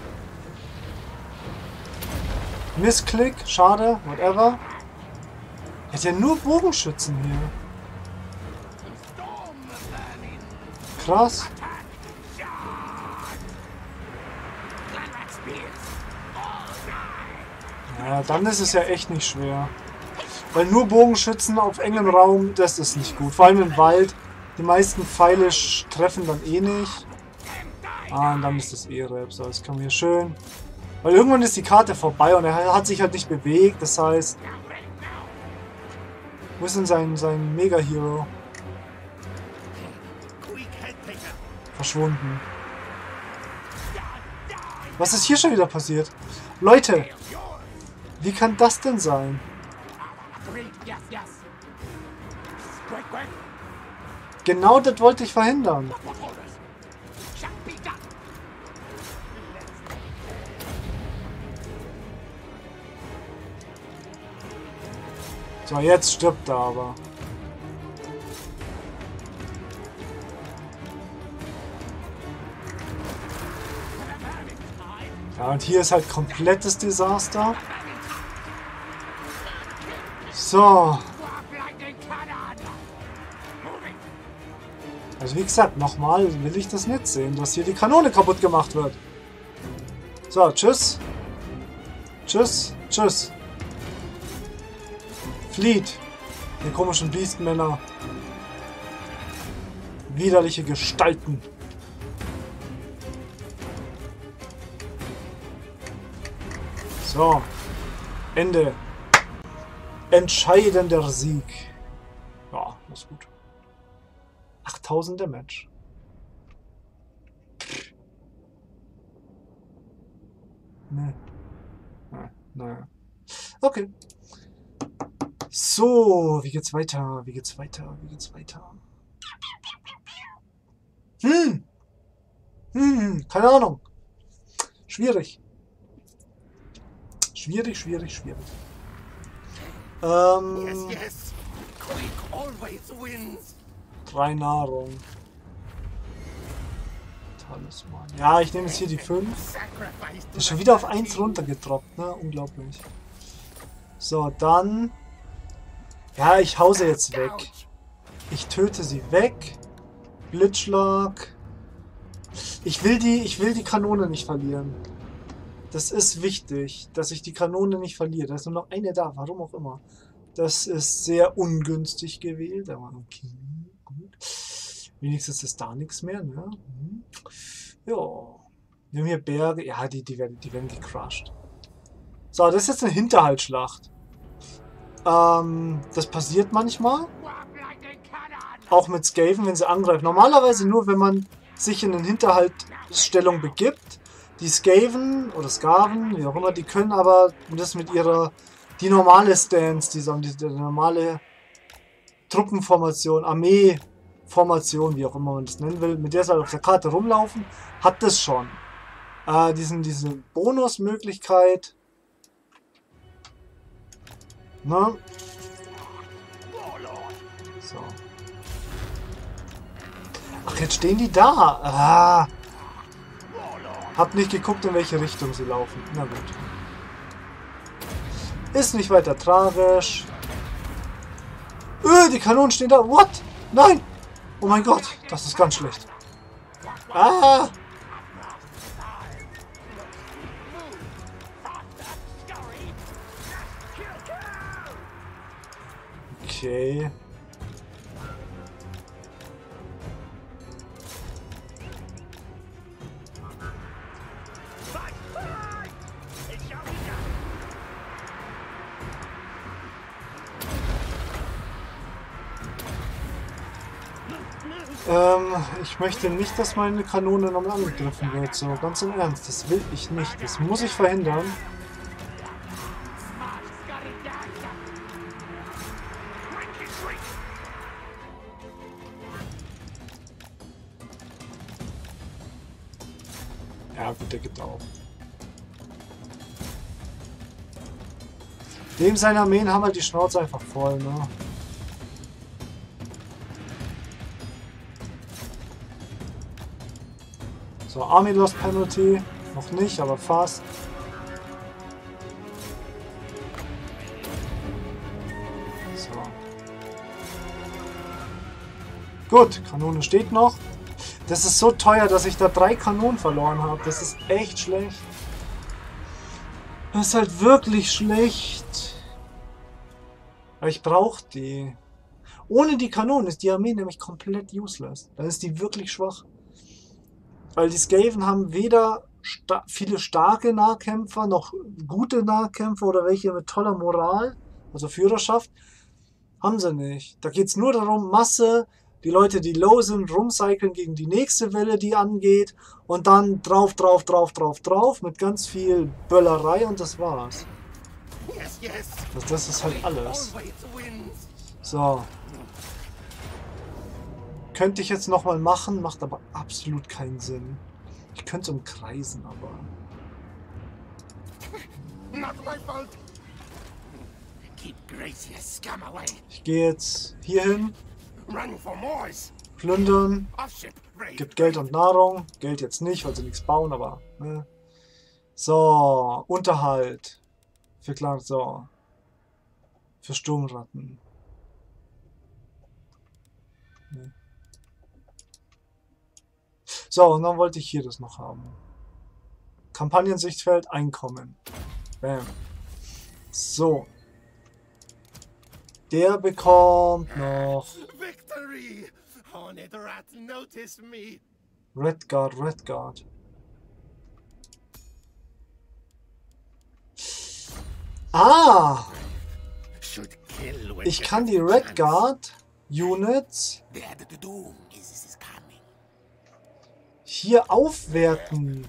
Missklick, schade, whatever. Er hat ja nur Bogenschützen hier. Krass. Ja, dann ist es ja echt nicht schwer. Weil nur Bogenschützen auf engem Raum, das ist nicht gut. Vor allem im Wald. Die meisten Pfeile treffen dann eh nicht. Ah, und dann ist das eh Rap. So, jetzt kann man hier schön... Weil irgendwann ist die Karte vorbei und er hat sich halt nicht bewegt. Das heißt... Wo ist denn sein Mega-Hero? Verschwunden. Was ist hier schon wieder passiert? Leute! Wie kann das denn sein? Genau das wollte ich verhindern. So, jetzt stirbt er aber. Ja, und hier ist halt komplettes Desaster. So. Also wie gesagt, nochmal will ich das nicht sehen, dass hier die Kanone kaputt gemacht wird. So, tschüss. Tschüss, tschüss. Flieht. Die komischen Biestmänner. Widerliche Gestalten. So. Ende. Entscheidender Sieg. Ja, das ist gut. 8000 Damage. Ne. Naja. Okay. So, wie geht's weiter? Wie geht's weiter? Wie geht's weiter? Keine Ahnung. Schwierig. Schwierig. Yes. Quick always wins. 3 Nahrung. Talisman. Ja, ich nehme jetzt hier die 5. Ist schon wieder auf 1 runtergetroppt, ne? Unglaublich. So, dann... Ja, ich hau sie jetzt weg. Ich töte sie weg. Blitzschlag. Ich will die Kanone nicht verlieren. Das ist wichtig, dass ich die Kanone nicht verliere. Da ist nur noch eine da, warum auch immer. Das ist sehr ungünstig gewählt, aber okay, gut. Wenigstens ist da nichts mehr, ne? Ja. Wir haben hier Berge. Ja, die werden gecrushed. So, das ist jetzt eine Hinterhaltsschlacht. Das passiert manchmal. Auch mit Skaven, wenn sie angreifen. Normalerweise nur, wenn man sich in eine Hinterhaltsstellung begibt. Die Skaven oder Skaven, wie auch immer, die können aber das mit ihrer, die normale Stance, die normale Truppenformation, Armeeformation, wie auch immer man das nennen will, mit der sie halt auf der Karte rumlaufen, hat das schon. Diese Bonusmöglichkeit. Ne? So. Ach, jetzt stehen die da. Ah. Hab nicht geguckt, in welche Richtung sie laufen. Na gut. Ist nicht weiter tragisch. Die Kanonen stehen da. What? Nein! Oh mein Gott, das ist ganz schlecht. Ah! Okay. Ich möchte nicht, dass meine Kanone nochmal angegriffen wird. So, ganz im Ernst. Das will ich nicht. Das muss ich verhindern. Ja gut, der gibt auf. Dem seine Armeen haben halt die Schnauze einfach voll, ne? So, Army Lost Penalty. Noch nicht, aber fast. Gut, Kanone steht noch. Das ist so teuer, dass ich da 3 Kanonen verloren habe. Das ist echt schlecht. Das ist halt wirklich schlecht. Aber ich brauche die. Ohne die Kanonen ist die Armee nämlich komplett useless. Dann ist die wirklich schwach. Weil die Skaven haben weder viele starke Nahkämpfer, noch gute Nahkämpfer oder welche mit toller Moral, also Führerschaft, haben sie nicht. Da geht es nur darum, Masse, die Leute, die low sind, rumcyclen gegen die nächste Welle, die angeht und dann drauf mit ganz viel Böllerei und das war's. Also das ist halt alles. So. Könnte ich jetzt nochmal machen, macht aber absolut keinen Sinn. Ich könnte es umkreisen, aber... Ich gehe jetzt hier hin. Plündern. Gibt Geld und Nahrung. Geld jetzt nicht, weil sie nichts bauen, aber... Ne. So, Unterhalt. Für klar, so. Für Sturmratten. Ne. So, und dann wollte ich hier das noch haben. Kampagnensichtfeld, Einkommen. Bam. So. Der bekommt noch... Redguard. Ah! Ich kann die Redguard Units hier aufwerten.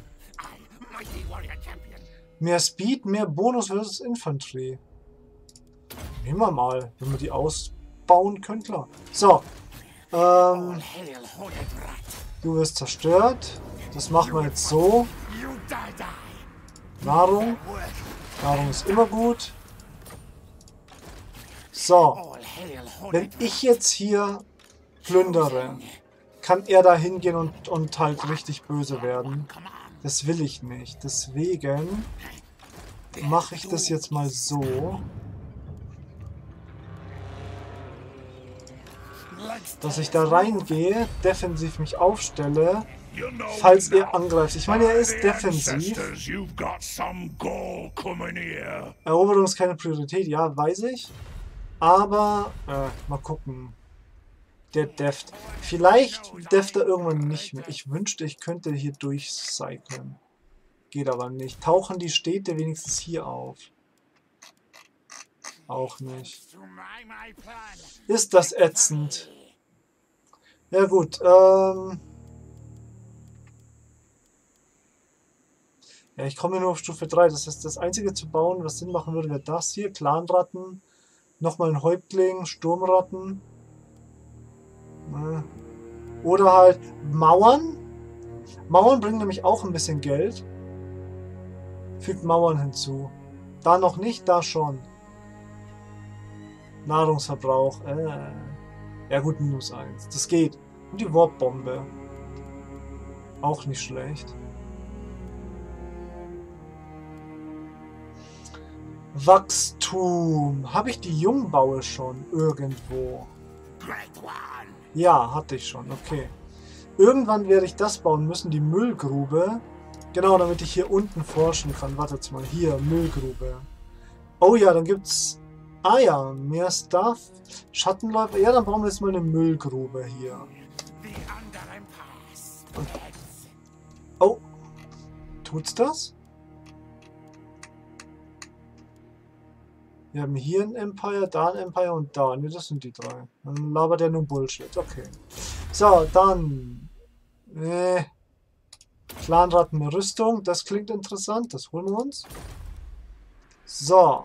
Mehr Speed, mehr Bonus versus Infantry. Nehmen wir mal, wenn wir die ausbauen können, klar. So. Du wirst zerstört. Das machen wir jetzt so. Nahrung. Nahrung ist immer gut. So. Wenn ich jetzt hier plündere, kann er da hingehen und halt richtig böse werden. Das will ich nicht. Deswegen mache ich das jetzt mal so, dass ich da reingehe, defensiv mich aufstelle, falls er angreift. Ich meine, er ist defensiv. Eroberung ist keine Priorität, ja, weiß ich. Aber, mal gucken. Der deft. Vielleicht deft er irgendwann nicht mehr. Ich wünschte, ich könnte hier durchcyclen. Geht aber nicht. Tauchen die Städte wenigstens hier auf? Auch nicht. Ist das ätzend? Ja gut, ja, ich komme nur auf Stufe 3. Das heißt, das einzige zu bauen, was Sinn machen würde, wäre das hier. Clanratten. Nochmal ein Häuptling. Sturmratten. Oder halt Mauern. Mauern bringen nämlich auch ein bisschen Geld. Fügt Mauern hinzu. Da noch nicht, da schon. Nahrungsverbrauch. Ja gut, -1. Das geht. Und die Warp-Bombe. Auch nicht schlecht. Wachstum. Habe ich die Jungbaue schon irgendwo? Ja, hatte ich schon. Okay. Irgendwann werde ich das bauen müssen, die Müllgrube. Genau, damit ich hier unten forschen kann. Wartet mal, hier, Müllgrube. Oh ja, dann gibt's... Ah ja, mehr Stuff. Schattenläufer. Ja, dann brauchen wir jetzt mal eine Müllgrube hier. Und, oh. Tut's das? Wir haben hier ein Empire, da ein Empire und da. Ne, das sind die 3. Dann labert er nur Bullshit. Okay. So, dann... Clanratten Rüstung. Das klingt interessant. Das holen wir uns. So.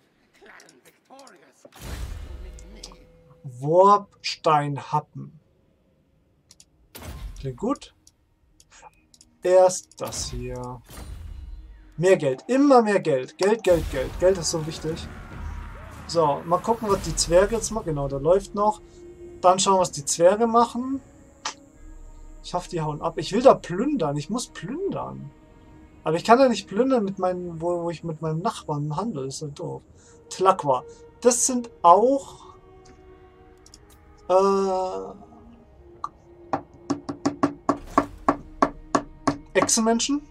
Warpsteinhappen. Klingt gut. Erst das hier. Mehr Geld. Immer mehr Geld. Geld. Geld ist so wichtig. So, mal gucken, was die Zwerge jetzt machen. Genau, der läuft noch. Dann schauen, was die Zwerge machen. Ich hoffe, die hauen ab. Ich will da plündern. Ich muss plündern. Aber ich kann ja nicht plündern, mit meinen, wo ich mit meinem Nachbarn handle. Das ist halt doof. Tlaqua. Das sind auch Echsenmenschen.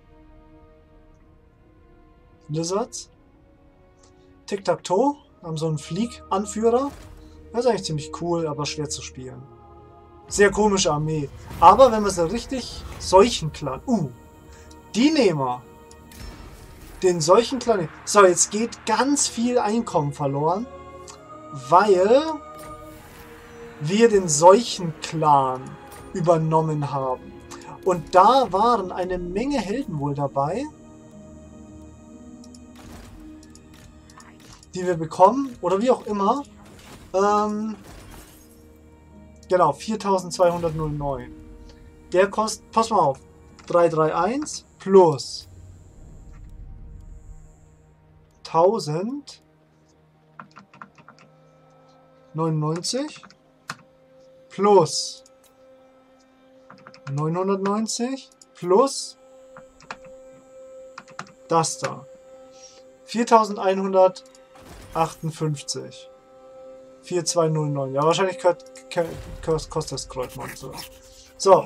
Lizards. Tic-Tac-Toe. Haben so einen Flieg-Anführer. Das ist eigentlich ziemlich cool, aber schwer zu spielen. Sehr komische Armee. Aber wenn wir so richtig Seuchenclan... die nehmen wir. Den Seuchenclan... So, jetzt geht ganz viel Einkommen verloren, weil wir den Seuchenclan übernommen haben. Und da waren eine Menge Helden wohl dabei, die wir bekommen, oder wie auch immer. Genau, 4209. Der kostet, pass mal auf, 331 plus 1099 plus 990 plus das da. 4158. 4209. Ja, wahrscheinlich kostet das Kreuzmonster. So.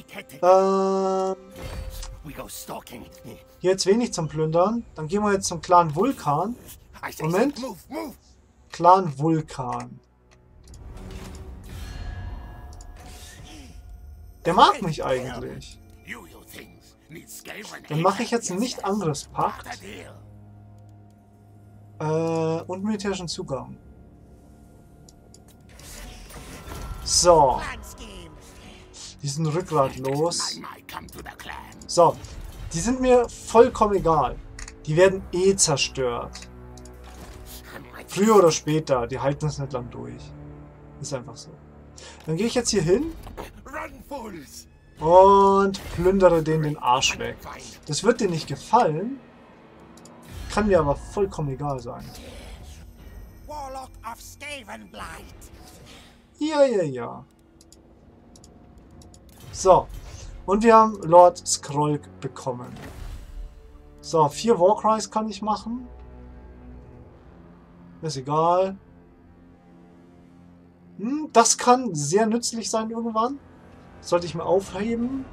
Jetzt wenig zum Plündern. Dann gehen wir jetzt zum Clan Vulkan. Moment. Clan Vulkan. Der mag mich eigentlich. Dann mache ich jetzt einen Nicht-Angriffspakt. Und militärischen Zugang. So. Die sind rückgratlos. So. Die sind mir vollkommen egal. Die werden eh zerstört. Früher oder später. Die halten das nicht lang durch. Ist einfach so. Dann gehe ich jetzt hier hin. Und plündere denen den Arsch weg. Das wird dir nicht gefallen. Kann mir aber vollkommen egal sein. Ja. So. Und wir haben Lord Skrolk bekommen. So, 4 Warcries kann ich machen. Ist egal. Das kann sehr nützlich sein irgendwann. Sollte ich mir aufheben.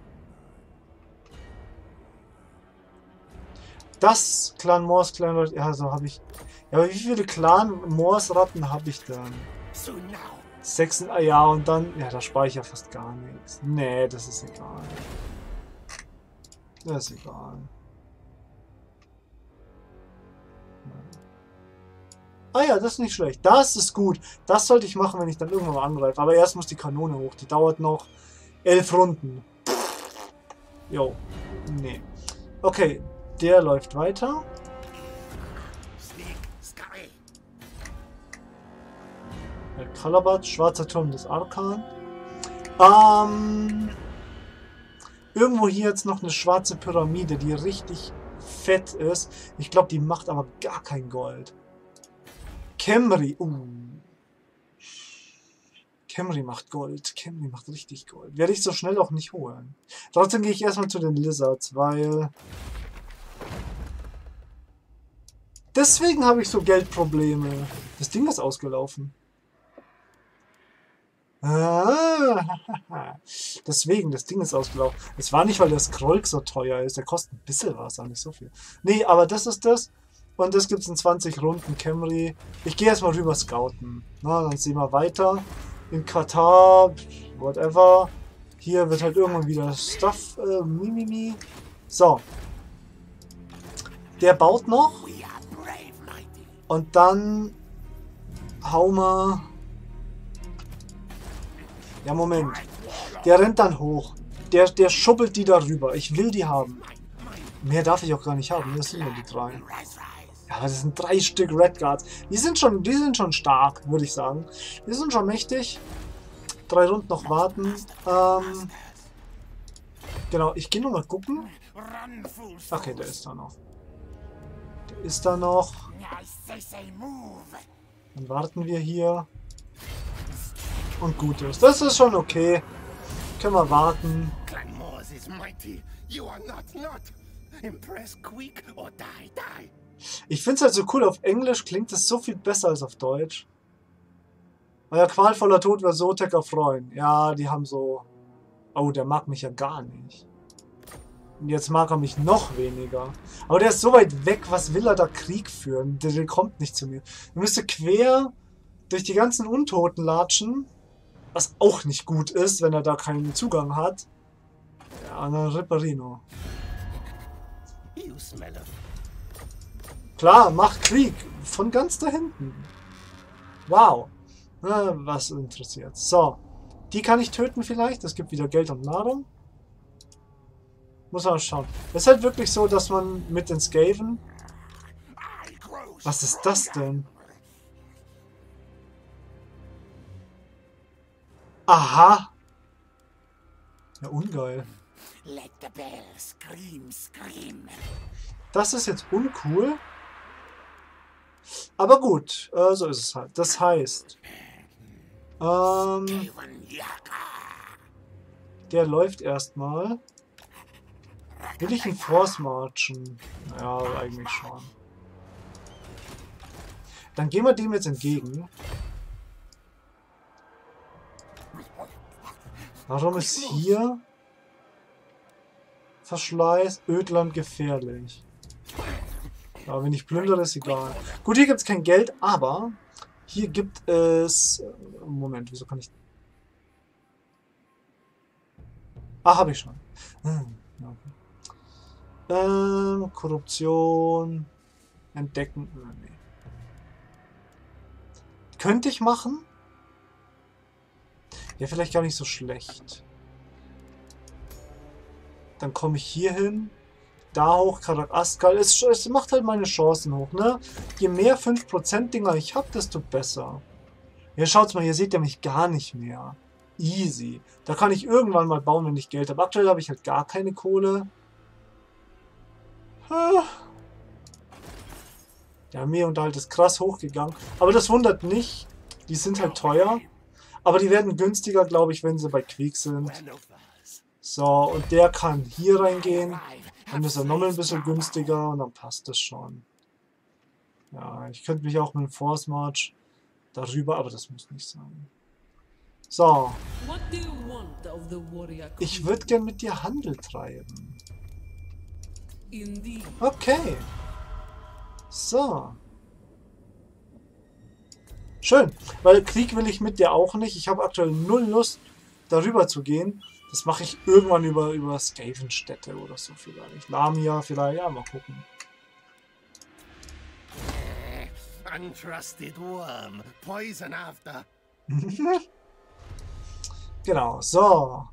Das Clan Moors, Clan... Ja, so habe ich... Ja, aber wie viele Clan Moors Ratten habe ich denn? 6, ja, und dann... Ja, da spare ich ja fast gar nichts. Nee, das ist egal. Das ist egal. Ah ja, das ist nicht schlecht. Das ist gut. Das sollte ich machen, wenn ich dann irgendwann mal angreife. Aber erst muss die Kanone hoch. Die dauert noch 11 Runden. Jo. Nee. Okay. Der läuft weiter. Der Kalabat, schwarzer Turm des Arkan. Irgendwo hier jetzt noch eine schwarze Pyramide, die richtig fett ist. Ich glaube, die macht aber gar kein Gold. Khemri. Khemri macht Gold. Khemri macht richtig Gold. Werde ich so schnell auch nicht holen. Trotzdem gehe ich erstmal zu den Lizards, weil... Deswegen habe ich so Geldprobleme. Das Ding ist ausgelaufen. Deswegen, das Ding ist ausgelaufen. Es war nicht, weil der Skrolk so teuer ist. Der kostet ein bisschen was, auch nicht so viel. Nee, aber das ist das. Und das gibt es in 20 Runden, Khemri. Ich gehe erstmal rüber scouten. Na, dann sehen wir weiter. In Katar, whatever. Hier wird halt irgendwann wieder Stuff. So. Der baut noch. Und dann hauen wir... Ja, Moment. Der rennt dann hoch. Der schubbelt die darüber. Ich will die haben. Mehr darf ich auch gar nicht haben. Das sind nur die 3. Ja, aber das sind 3 Stück Redguards. Die sind schon stark, würde ich sagen. Die sind schon mächtig. 3 Runden noch warten. Genau, ich gehe nur mal gucken. Okay, der ist da noch. Der ist da noch. Dann warten wir hier. Und gut ist. Das ist schon okay. Können wir warten. Ich finde es halt so cool, auf Englisch klingt es so viel besser als auf Deutsch. Euer qualvoller Tod wird Sotek erfreuen. Ja, die haben so... Oh, der mag mich ja gar nicht. Und jetzt mag er mich noch weniger. Aber der ist so weit weg, was will er da Krieg führen? Der kommt nicht zu mir. Er müsste quer durch die ganzen Untoten latschen. Was auch nicht gut ist, wenn er da keinen Zugang hat. Ja, dann Ripperino. You smell it. Klar, mach Krieg. Von ganz da hinten. Wow. Na, was interessiert. So. Die kann ich töten vielleicht. Es gibt wieder Geld und Nahrung. Muss man schauen. Es ist halt wirklich so, dass man mit den Skaven... Was ist das denn? Aha. Ja, ungeil. Let the bell scream, scream. Das ist jetzt uncool. Aber gut, so ist es halt. Das heißt... der läuft erstmal. Will ich einen Force marchen? Ja, eigentlich schon. Dann gehen wir dem jetzt entgegen. Warum ist hier Verschleiß, Ödland gefährlich? Aber wenn ich plündere, ist egal. Gut, hier gibt es kein Geld, aber hier gibt es... Moment, wieso kann ich... Ah, habe ich schon. Okay. Korruption... Entdecken... Nee. Könnte ich machen? Ja, vielleicht gar nicht so schlecht. Dann komme ich hier hin. Da hoch, Karak Askal. Es macht halt meine Chancen hoch, ne? Je mehr 5% Dinger ich habe, desto besser. Ja, schaut's mal, hier seht ihr mich gar nicht mehr. Easy. Da kann ich irgendwann mal bauen, wenn ich Geld habe. Aktuell habe ich halt gar keine Kohle. Der Armeeunterhalt ist krass hochgegangen. Aber das wundert nicht. Die sind halt teuer. Aber die werden günstiger, glaube ich, wenn sie bei Krieg sind. So, und der kann hier reingehen. Dann ist er nochmal ein bisschen günstiger und dann passt das schon. Ja, ich könnte mich auch mit dem Force March darüber, aber das muss nicht sein. So. Ich würde gern mit dir Handel treiben. Okay. So. Schön, weil Krieg will ich mit dir auch nicht. Ich habe aktuell null Lust, darüber zu gehen. Das mache ich irgendwann über Skavenstädte oder so vielleicht. Lamia vielleicht, ja, mal gucken. Untrusted worm, poison after. Genau, so.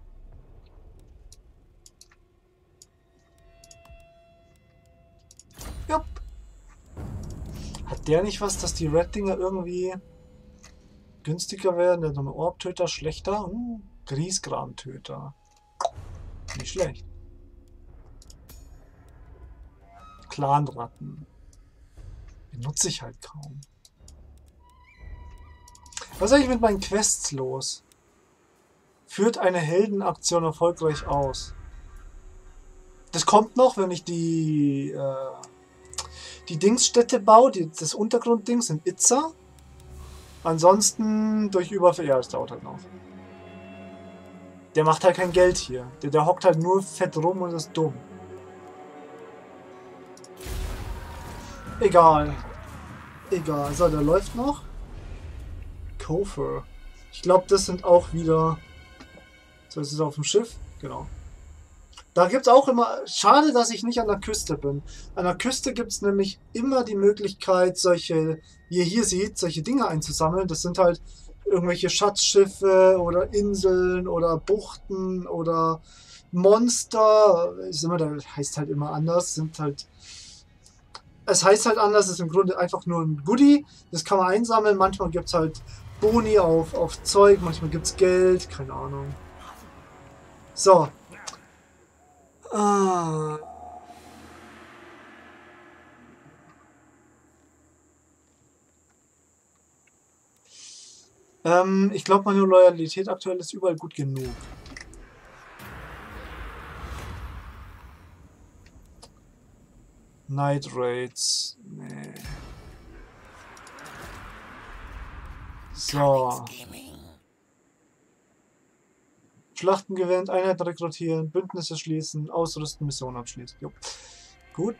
Jupp. Hat der nicht was, dass die Red-Dinger irgendwie günstiger werden? Der so Orbtöter schlechter? Griesgram-Töter. Nicht schlecht. Clanratten. Benutze ich halt kaum. Was ist eigentlich mit meinen Quests los? Führt eine Heldenaktion erfolgreich aus. Das kommt noch, wenn ich die Dingsstätte baue, das Untergrunddings in Itza. Ansonsten durch Überfall. Ja, das dauert halt noch. Der macht halt kein Geld hier. Der hockt halt nur fett rum und ist dumm. Egal. Egal. So, der läuft noch. Kofer. Ich glaube, das sind auch wieder... So, ist es auf dem Schiff? Genau. Da gibt es auch immer... Schade, dass ich nicht an der Küste bin. An der Küste gibt es nämlich immer die Möglichkeit, solche, wie ihr hier seht, solche Dinge einzusammeln. Das sind halt irgendwelche Schatzschiffe oder Inseln oder Buchten oder Monster. Ist immer, das heißt halt immer anders. Sind halt... Es heißt halt anders, ist im Grunde einfach nur ein Goodie. Das kann man einsammeln. Manchmal gibt es halt Boni auf Zeug, manchmal gibt es Geld, keine Ahnung. So. Ich glaube, meine Loyalität aktuell ist überall gut genug. Night Raids. Nee. So. Schlachten gewinnt, Einheiten rekrutieren, Bündnisse schließen, ausrüsten, Mission abschließen. Jo. Gut.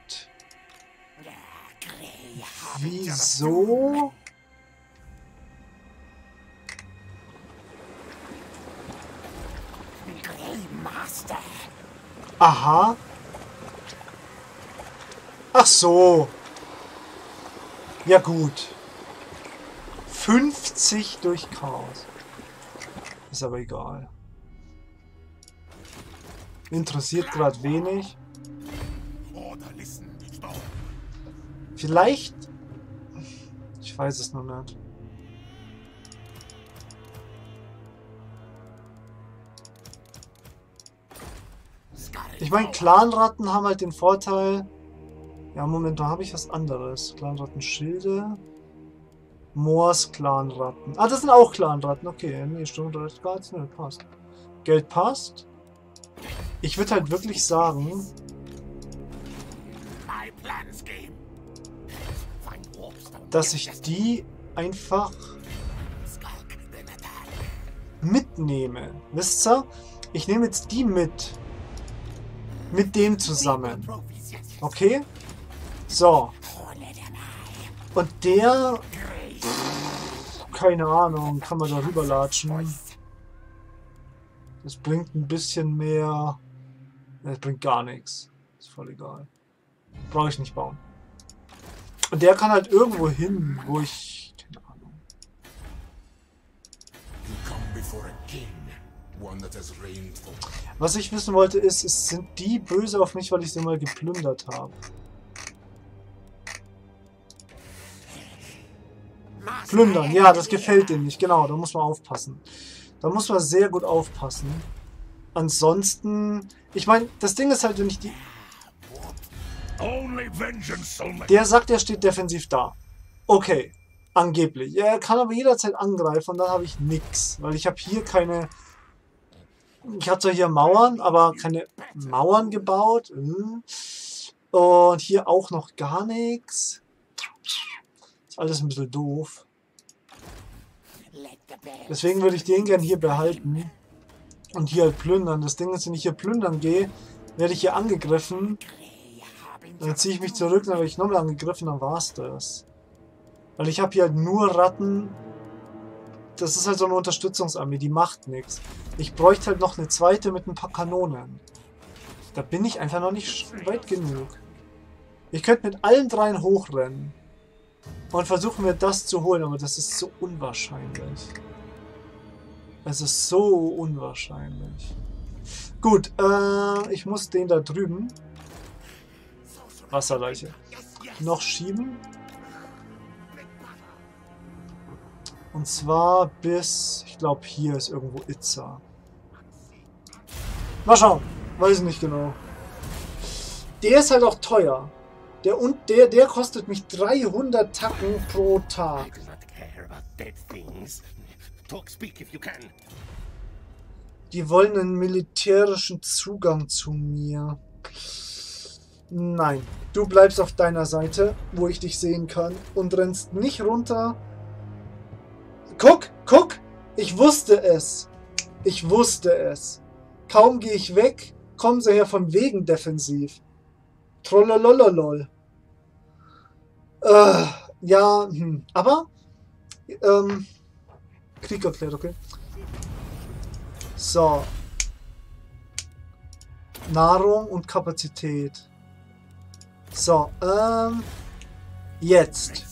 Wieso? Aha. Ach so. Ja gut. 50 durch Chaos. Ist aber egal. Interessiert gerade wenig. Vielleicht... Ich weiß es noch nicht. Ich meine, Clanratten haben halt den Vorteil... Ja, Moment, da habe ich was anderes. Clanratten-Schilde. Moors Clanratten. Ah, das sind auch Clanratten. Okay, nee, stimmt. Nee, passt. Geld passt. Ich würde halt wirklich sagen... dass ich die einfach mitnehme. Wisst ihr? Ich nehme jetzt die mit. Mit dem zusammen. Okay? So. Und der... keine Ahnung, kann man da rüberlatschen. Das bringt ein bisschen mehr... Das bringt gar nichts. Ist voll egal. Brauche ich nicht bauen. Und der kann halt irgendwo hin, wo ich... keine Ahnung. Was ich wissen wollte ist, sind die böse auf mich, weil ich sie mal geplündert habe? Plündern, ja, das gefällt denen nicht. Genau, da muss man aufpassen. Da muss man sehr gut aufpassen. Ansonsten... Ich meine, das Ding ist halt, wenn ich die... Der sagt, er steht defensiv da. Okay, angeblich. Er kann aber jederzeit angreifen und dann habe ich nichts. Weil ich habe hier keine... Ich habe zwar hier Mauern, aber keine Mauern gebaut. Und hier auch noch gar nichts. Ist alles ein bisschen doof. Deswegen würde ich den gern hier behalten. Und hier halt plündern. Das Ding ist, wenn ich hier plündern gehe, werde ich hier angegriffen. Dann ziehe ich mich zurück, dann werde ich nochmal angegriffen, dann war's das. Weil ich habe hier halt nur Ratten. Das ist halt so eine Unterstützungsarmee, die macht nichts. Ich bräuchte halt noch eine zweite mit ein paar Kanonen. Da bin ich einfach noch nicht weit genug. Ich könnte mit allen dreien hochrennen. Und versuchen mir das zu holen, aber das ist so unwahrscheinlich. Es ist so unwahrscheinlich. Gut, ich muss den da drüben... Wasserleiche. Noch schieben. Und zwar bis... Ich glaube, hier ist irgendwo Itza. Mal schauen. Weiß ich nicht genau. Der ist halt auch teuer. Der kostet mich 300 Tacken pro Tag. Die wollen einen militärischen Zugang zu mir. Nein, du bleibst auf deiner Seite, wo ich dich sehen kann und rennst nicht runter. Guck, guck! Ich wusste es. Ich wusste es. Kaum gehe ich weg, kommen sie her von wegen defensiv. Trollolololol. Ja, aber Krieg erklärt, okay. So. Nahrung und Kapazität. So, jetzt.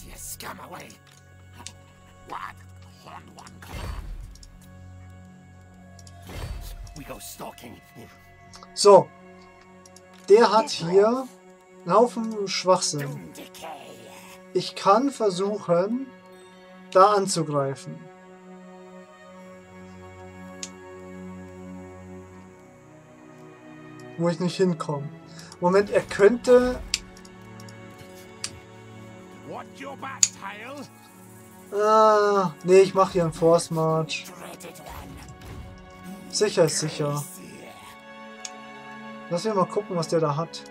So. Der hat hier einen Haufen Schwachsinn. Ich kann versuchen, da anzugreifen. Wo ich nicht hinkomme. Moment, er könnte... nee, ich mache hier einen Force March. Sicher ist sicher. Lass mich mal gucken, was der da hat.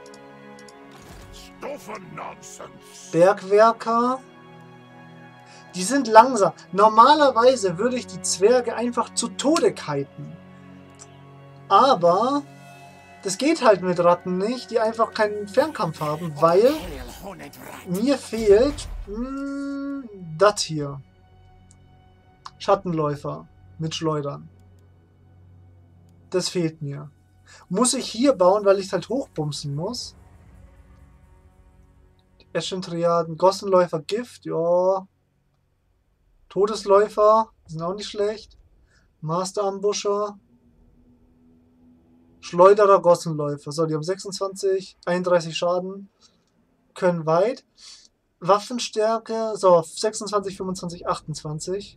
Bergwerker. Die sind langsam. Normalerweise würde ich die Zwerge einfach zu Tode kiten. Aber das geht halt mit Ratten nicht, die einfach keinen Fernkampf haben, weil mir fehlt das hier. Schattenläufer mit Schleudern. Das fehlt mir. Muss ich hier bauen, weil ich es halt hochbumsen muss. Eschentriaden, Gossenläufer, Gift, ja. Todesläufer, sind auch nicht schlecht. Master-Ambusher. Schleuderer, Gossenläufer. So, die haben 26, 31 Schaden. Können weit. Waffenstärke, so, 26, 25, 28.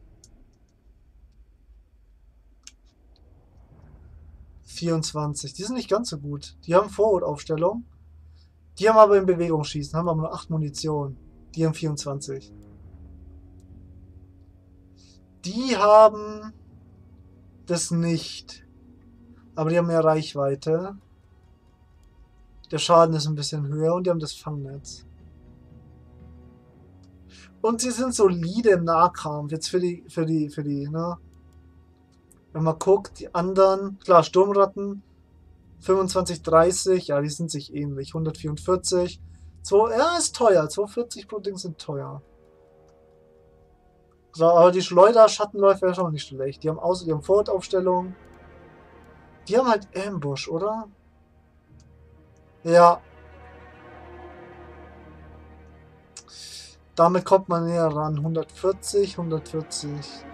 24. Die sind nicht ganz so gut. Die haben Vorhutaufstellung. Die haben aber in Bewegung schießen. Haben aber nur 8 Munition. Die haben 24. Die haben das nicht. Aber die haben mehr Reichweite. Der Schaden ist ein bisschen höher und die haben das Fangnetz. Und sie sind solide im Nahkampf. Jetzt für die, ne? Wenn man guckt, die anderen, klar, Sturmratten, 25, 30, ja, die sind sich ähnlich. 144. Ja, ist teuer. 240 pro Ding sind teuer. So, aber die Schleuder-Schattenläufer ist auch nicht schlecht. Die haben Vorhutaufstellung. Die haben halt Ambush, oder? Ja. Damit kommt man näher ran. 140, 140.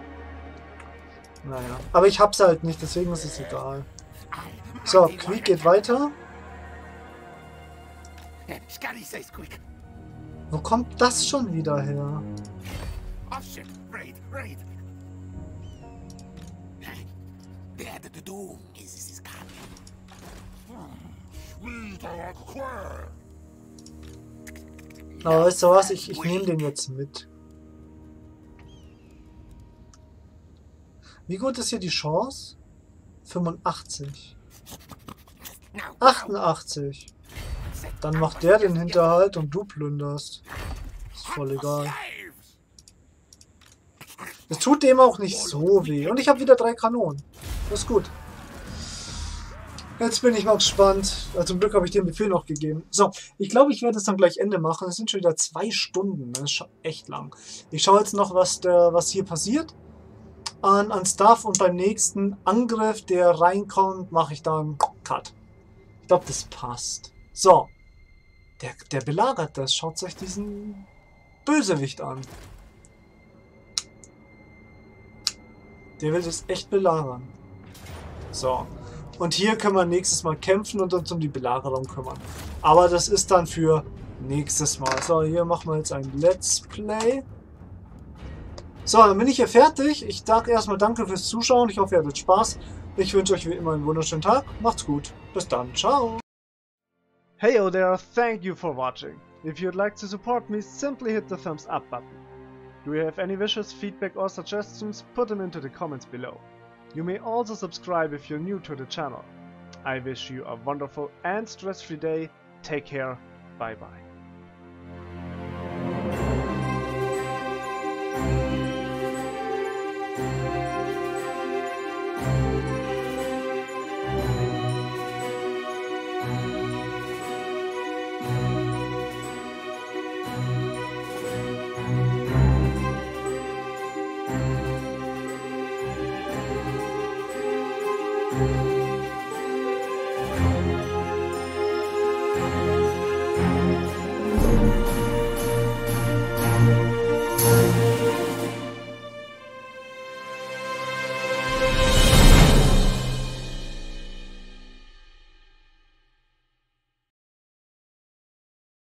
Naja. Aber ich hab's halt nicht, deswegen ist es egal. So, Quick geht weiter. Wo kommt das schon wieder her? Aber weißt du was? Ich nehme den jetzt mit. Wie gut ist hier die Chance? 85. 88. Dann macht der den Hinterhalt und du plünderst. Ist voll egal. Es tut dem auch nicht so weh. Und ich habe wieder 3 Kanonen. Das ist gut. Jetzt bin ich mal gespannt. Zum Glück habe ich den Befehl noch gegeben. So, ich glaube, ich werde es dann gleich Ende machen. Es sind schon wieder 2 Stunden. Das ist schon echt lang. Ich schaue jetzt noch, was hier passiert. An Stuff und beim nächsten Angriff, der reinkommt, mache ich dann Cut. Ich glaube, das passt. So. Der belagert das. Schaut euch diesen Bösewicht an. Der will das echt belagern. So. Und hier können wir nächstes Mal kämpfen und uns um die Belagerung kümmern. Aber das ist dann für nächstes Mal. So, hier machen wir jetzt ein Let's Play. So, dann bin ich hier fertig. Ich sage erstmal danke fürs Zuschauen. Ich hoffe, ihr hattet Spaß. Ich wünsche euch wie immer einen wunderschönen Tag. Macht's gut. Bis dann. Ciao. Hey there, thank you for watching. If you'd like to support me, simply hit the thumbs up button. Do you have any wishes, feedback or suggestions? Put them into the comments below. You may also subscribe if you're new to the channel. I wish you a wonderful and stress-free day. Take care. Bye bye. Thank you.